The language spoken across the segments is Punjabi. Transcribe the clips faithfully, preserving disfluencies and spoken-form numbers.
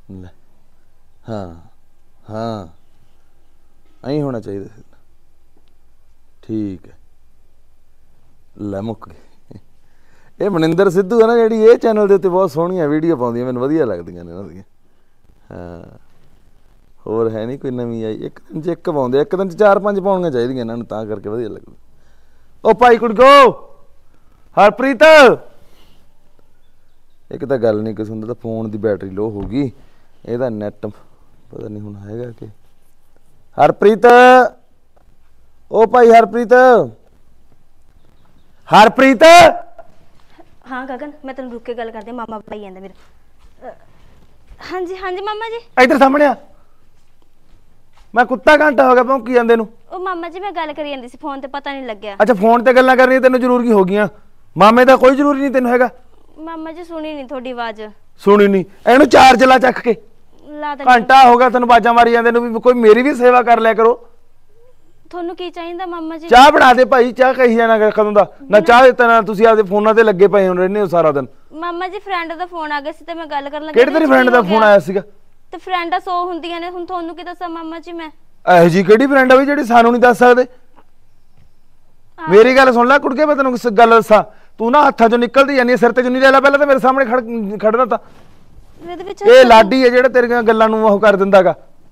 ले हाँ हाँ ऐ होना चाहिए ठीक है ले मुक गए ये मनिंदर सिद्धू है ना जी ये चैनल के उत्ते बहुत सोहणियां वीडियो पाउंदियां मैनूं वधिया लगदियां ने इन्हां दियां हाँ होर है नहीं कोई नवीं आई एक दिन च एक पाउंदे एक दिन च चार पंज पाउणियां चाहीदियां इन्हां नूं तां करके वधिया लगदा ओ भाई कुड़गो हरप्रीत एक तो गल नहीं किस हुंदा फोन की बैटरी लो हो गई ਇਹਦਾ ਨੈਟ ਪਤਾ ਨਹੀਂ ਹੁਣ ਹੈਗਾ ਕਿ ਹਰਪ੍ਰੀਤ ਉਹ ਭਾਈ ਹਰਪ੍ਰੀਤ ਹਰਪ੍ਰੀਤ हाँ गगन मैं तेन रुक के गल करदी मामा भाई आंदा मेरा हाँ जी हाँ जी मामा जी इधर सामने आ मैं कुत्ता घंटा हो गया भौंकी ਜਾਂਦੇ ਨੂੰ ਉਹ ਮਾਮਾ ਜੀ ਮੈਂ ਗੱਲ ਕਰੀ ਜਾਂਦੀ ਸੀ ਫੋਨ ਤੇ ਪਤਾ ਨਹੀਂ ਲੱਗਿਆ ਅੱਛਾ ਫੋਨ ਤੇ ਗੱਲਾਂ ਕਰਨੀਆਂ ਤੈਨੂੰ ਜ਼ਰੂਰੀ ਹੋ ਗਈਆਂ ਮਾਮੇ ਦਾ ਕੋਈ ਜ਼ਰੂਰੀ ਨਹੀਂ ਤੈਨੂੰ ਹੈਗਾ ਮਾਮਾ ਜੀ ਸੁਣੀ ਨਹੀਂ ਤੁਹਾਡੀ ਆਵਾਜ਼ ਸੁਣੀ ਨਹੀਂ ਇਹਨੂੰ ਚਾਰਜ ਲਾ ਚੱਕ ਕੇ ਲਾ ਦੇ ਘੰਟਾ ਹੋ ਗਿਆ ਤੈਨੂੰ ਬਾਜਾਂ ਮਾਰੀ ਜਾਂਦੇ ਨੂੰ ਵੀ ਕੋਈ ਮੇਰੀ ਵੀ ਸੇਵਾ ਕਰ ਲਿਆ ਕਰੋ ਤੁਹਾਨੂੰ ਕੀ ਚਾਹੀਦਾ ਮਾਮਾ ਜੀ ਚਾਹ ਬਣਾ ਦੇ ਭਾਈ ਚਾਹ ਕਹੀ ਜਾਣਾ ਕਦੋਂ ਦਾ ਨਾ ਚਾਹ ਦਿੱਤਾ ਨਾ ਤੁਸੀਂ ਆਪਦੇ ਫੋਨਾਂ ਤੇ ਲੱਗੇ ਪਏ ਹੋ ਰਹਿੰਦੇ ਹੋ ਸਾਰਾ ਦਿਨ ਮਾਮਾ ਜੀ ਫਰੈਂਡ ਦਾ ਫੋਨ ਆ ਗਿਆ ਸੀ ਤੇ ਮੈਂ ਗੱਲ ਕਰਨ ਲੱਗੀ ਕਿਹੜੇ ਤੇਰੀ ਫਰੈਂਡ ਦਾ ਫੋਨ ਆਇਆ ਸੀਗਾ ਤੇ ਫਰੈਂਡਾਂ ਸੌ ਹੁੰਦੀਆਂ ਨੇ ਹੁਣ ਤੁਹਾਨੂੰ ਕੀ ਦੱਸਾਂ ਮਾਮਾ ਜੀ ਮੈਂ ਇਹੋ ਜੀ ਕਿਹੜੀ ਫਰੈਂਡ ਆ ਵੀ ਜਿਹੜੀ ਸਾਨੂੰ ਨਹੀਂ ਦੱਸ ਸਕਦੇ ਮੇਰੀ ਗੱਲ ਸੁਣ ਲੈ ਕੁੜਕੇ ਮੈਂ ਤੈਨੂੰ ਗੱਲ ਦੱਸਾਂ ਤੂੰ ਨਾ ਹੱਥਾਂ ਚੋਂ ਨਿਕਲਦੀ ਜਾਂਦੀ ਸਿਰ ਤੇ ਚੁੰਨੀ ਲੈ ਲੈ ਪਹਿਲਾਂ ਤਾਂ ਮੇਰੇ ਸਾਹਮਣੇ ਖੜ ਖੜਦਾ ਤਾਂ ਇਹਦੇ ਵਿੱਚ ਇਹ ਲਾਡੀ ਹੈ ਜਿਹੜਾ ਤੇਰੀਆਂ ਗੱਲਾਂ ਨੂੰ ਉਹ ਕਰ ਦਿੰਦਾਗਾ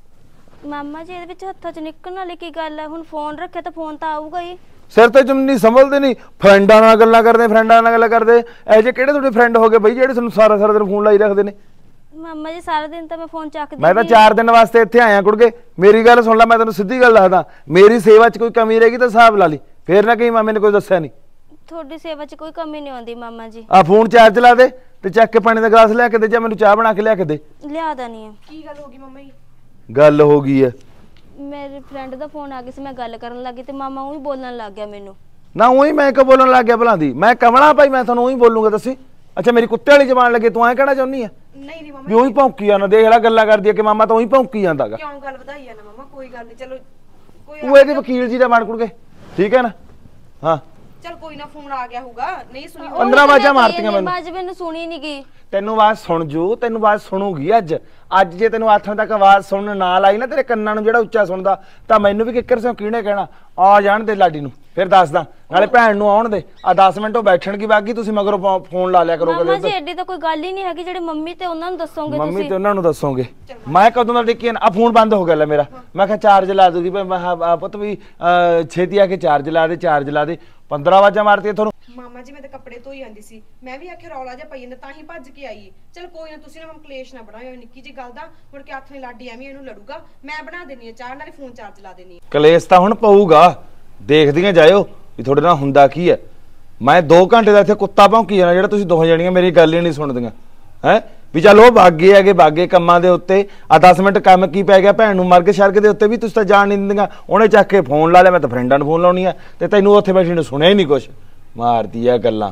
ਮਾਮਾ ਜੀ ਇਹਦੇ ਵਿੱਚ ਹੱਥਾਂ ਚ ਨਿਕਲਣ ਵਾਲੀ ਕੀ ਗੱਲ ਹੈ ਹੁਣ ਫੋਨ ਰੱਖਿਆ ਤਾਂ ਫੋਨ ਤਾਂ ਆਊਗਾ ਹੀ ਸਿਰ ਤੇ ਚੁੰਨੀ ਸੰਭਲਦੇ ਨਹੀਂ ਫਰੈਂਡਾਂ ਨਾਲ ਗੱਲਾਂ ਕਰਦੇ ਫਰੈਂਡਾਂ ਨਾਲ ਗੱਲਾਂ ਕਰਦੇ ਇਹ ਜੇ ਕਿਹੜੇ ਤੁਹਾਡੇ ਫਰੈਂਡ ਹੋ ਗਏ ਬਈ ਜਿਹੜੇ ਤੁਹਾਨੂੰ ਸਾਰਾ ਸਾਰਾ ਦਿਨ ਫੋਨ ਲਾਈ ਰੱਖਦੇ ਨੇ ਮਾਮਾ ਜੀ ਸਾਰਾ ਦਿਨ ਤਾਂ ਮੈਂ ਫੋਨ ਚੱਕਦੀ ਮੈਂ ਤਾਂ ਚਾਰ ਦਿਨ ਵਾਸਤੇ ਇੱਥੇ ਆਇਆ ਕੁੜਕੇ ਮੇਰੀ ਗੱਲ ਸੁਣ ਲੈ ਮੈਂ ਤੈਨੂੰ ਸਿੱਧੀ ਗੱਲ ਦੱਸਦਾ ਮੇਰੀ ਸੇਵਾ 'ਚ ਕੋਈ ਕਮੀ ਰਹੇਗੀ ਤਾਂ ਹਿਸਾਬ ਲਾ ਲਈ ਫੇਰ ਨਾ ਕਹੀਂ ਮਾਮੇ ਨੇ ਕੋਈ ਦੱਸਿਆ ਨਹੀਂ ਤੁਹਾਡੀ ਸੇਵਾ 'ਚ ਕੋਈ ਕਮੀ ਨਹੀਂ ਆਉਂਦੀ ਮਾਮਾ ਜੀ ਆ ਫੋਨ ਚਾਰਜ ਲਾ ਦੇ ਤੇ ਚੱਕ ਕੇ ਪਾਣੀ ਦਾ ਗਲਾਸ ਲਿਆ ਕੇ ਦੇ ਜਾਂ ਮੈਨੂੰ ਚਾਹ ਬਣਾ ਕੇ ਲਿਆ ਕੇ ਦੇ ਲਿਆ ਦਾ ਨਹੀਂ ਕੀ ਗੱਲ ਹੋ ਗਈ ਮੰਮਾ ਜੀ ਗੱਲ ਹੋ ਗਈ ਹੈ ਮੇਰੇ ਫਰੈਂਡ ਦਾ ਫੋਨ ਆ ਗਿਆ ਸੀ ਮੈਂ ਗੱਲ ਕਰਨ ਲੱਗੀ ਤੇ ਮਾਮਾ ਉਹੀ ਬੋਲਣ ਲੱਗ ਗਿਆ ਮੈਨੂੰ ਨਾ ਉਹੀ ਮੈਂ ਕਿਉਂ ਬੋਲਣ ਲੱਗ ਗਿਆ ਭਲਾਂ ਦੀ ਮੈਂ ਕਮਲਾ ਭਾਈ ਮੈਂ ਤੁਹਾਨੂੰ ਉਹੀ ਬੋਲੂੰਗਾ ਦੱਸੀ ਅੱਛਾ ਮੇਰੀ ਕੁੱਤੇ ਵਾਲੀ ਜ਼ਬਾਨ ਲੱਗੇ ਤੂੰ ਐਂ ਕਹਿਣਾ ਚਾਹੁੰਦੀ ਆ ਨਹੀਂ ਨਹੀਂ ਮੰਮਾ ਵੀ ਉਹੀ ਭੌਂਕੀ ਜਾਂਦਾ ਦੇਖ ਲੈ ਗੱਲਾਂ ਕਰਦੀ ਆ ਕਿ ਮਾਮਾ ਤਾਂ ਉਹੀ ਭੌਂਕੀ ਜਾਂਦਾਗਾ ਕਿਉਂ ਗੱਲ ਵਧਾਈ ਆ ਨਾ ਮੰਮਾ ਕੋਈ ਗੱਲ ਨਹੀਂ ਚਲੋ ਕੋਈ ਤੂੰ ਇਹਦੇ ਵਕੀਲ ਜੀ ਦਾ ਬਣ ਕੁੜਕੇ ਠੀਕ ਹੈ ਨਾ ਹਾਂ ਚਲ ਕੋਈ ਨਾ ਫੋਨ ਆ ਗਿਆ ਹੋਊਗਾ ਨਹੀਂ ਸੁਣੀ ਪੰਦਰਾਂ ਆਵਾਜ਼ਾਂ ਮਾਰਤੀਆਂ ਮੈਨੂੰ ਆਵਾਜ਼ ਮੈਨੂੰ ਸੁਣੀ ਨਹੀਂ ਗਈ ਤੈਨੂੰ ਆਵਾਜ਼ ਸੁਣ ਜੂ ਤੈਨੂੰ ਆਵਾਜ਼ ਸੁਣੂਗੀ ਅੱਜ ਅੱਜ ਜੇ ਤੈਨੂੰ ਆਥਾਂ ਤੱਕ ਆਵਾਜ਼ ਸੁਣਨ ਨਾਲ ਆਈ ਨਾ ਤੇਰੇ ਕੰਨਾਂ ਨੂੰ ਜਿਹੜਾ ਉੱਚਾ ਸੁਣਦਾ ਤਾਂ ਮੈਨੂੰ ਵੀ ਕਿੱਕਰ ਸਿਓ ਕਿਹਨੇ ਕਹਿਣਾ ਆ ਜਾਣ ਦੇ ਲਾਡੀ ਨੂੰ ਫਿਰ ਦੱਸਦਾ ਨਾਲੇ ਭੈਣ ਨੂੰ ਆਉਣ ਦੇ ਆ ਦਸ ਮਿੰਟ ਉਹ ਬੈਠਣ ਕੀ ਬਾਕੀ ਤੁਸੀਂ ਮਗਰੋਂ ਫੋਨ ਲਾ ਲਿਆ ਕਰੋ ਮਾਮਾ ਜੀ ਐਡੀ ਤਾਂ ਕੋਈ ਗੱਲ ਹੀ ਨਹੀਂ ਹੈਗੀ ਜਿਹੜੇ ਮੰਮੀ ਤੇ ਉਹਨਾਂ ਨੂੰ ਦੱਸੋਗੇ ਤੁਸੀਂ ਮੰਮੀ ਤੇ ਉਹਨਾਂ ਨੂੰ ਦੱਸੋਗੇ ਮੈਂ ਕਦੋਂ ਦਾ ਟਿੱਕੀ ਆ ਫੋਨ ਬੰਦ ਹੋ ਗਿਆ ਲੈ ਮੇਰਾ ਮੈਂ ਕਿਹਾ ਚਾਰਜ ਲਾ ਦੂਗੀ ਮੈਂ ਪੁੱਤ ਵੀ ਛੇਤੀ ਆ ਕੇ ਚਾਰਜ ਲਾ ਦੇ ਚਾਰਜ ਲਾ ਦੇ ਪੰਦਰਾਂ ਆਵਾਜ਼ਾਂ ਮਾਰਤੀਆਂ ਤੁਹਾਨੂੰ ਮਾਮਾ ਜੀ ਮੈਂ ਤਾਂ ਕੱਪੜੇ ਧੋਈ ਜਾਂਦੀ ਸੀ ਮੈਂ ਵੀ ਆਖਿਆ ਰੌਲਾ ਜਿਹਾ ਪਈ ਜਾਂਦਾ ਤਾਂ ਹੀ ਭੱਜ ਕੇ ਆਈ ਚਲ ਕੋਈ ਨਾ ਤੁਸੀਂ ਨਾ ਮੈਂ ਕਲੇਸ਼ ਨਾ ਬਣਾਇਓ ਨਿੱਕੀ ਜੀ ਗੱਲ ਦਾ ਮੁੜ ਕੇ ਹੱਥ ਨੇ ਲਾਡੀ ਐਵੇਂ ਇਹਨੂੰ ਲੜੂਗਾ ਮੈਂ ਬਣਾ ਦੇਣੀ ਆ ਚਾਹ ਨਾਲੇ ਫੋਨ ਚਾਰਜ ਲਾ ਦੇਣੀ ਆ ਕਲੇਸ਼ ਤਾਂ ਹੁਣ ਪਊਗਾ ਦੇਖਦੀਆਂ ਜਾਇਓ ਵੀ ਤੁਹਾਡੇ ਨਾਲ ਹੁੰਦਾ ਕੀ ਹੈ ਮੈਂ ਦੋ ਘੰਟੇ ਦਾ ਇੱਥੇ ਕੁੱਤਾ ਭੌਂਕੀ ਜਾਣਾ ਜਿਹੜਾ ਤੁਸੀਂ ਦੋਹਾਂ ਜਣੀਆਂ ਮੇਰੀ ਗੱਲ ਹੀ ਨਹੀਂ ਸੁਣਦੀਆਂ ਹੈ ਵੀ ਚੱਲ ਉਹ ਬਾਗੇ ਹੈਗੇ ਬਾਗੇ ਕੰਮਾਂ ਦੇ ਉੱਤੇ ਆ ਦਸ ਮਿੰਟ ਕੰਮ ਕੀ ਪੈ ਗਿਆ ਭੈਣ ਨੂੰ ਮਰਗ ਸ਼ਰਗ ਦੇ ਉੱਤੇ ਵੀ ਤੁਸੀਂ ਤਾਂ ਜਾਣ ਨਹੀਂ ਦਿੰਦੀਆਂ ਉਹਨੇ ਚੱਕ ਕੇ ਫੋਨ ਲਾ ਲਿਆ ਮੈਂ ਤਾਂ ਫਰੈਂਡਾਂ ਨੂੰ ਫੋਨ ਲਾਉਣੀ ਆ ਤੇ ਤੈਨੂੰ ਉੱਥੇ ਬੈਠੀ ਨੂੰ ਸੁਣਿਆ ਹੀ ਨਹੀਂ ਕੁਛ ਮਾਰਦੀ ਆ ਗੱਲਾਂ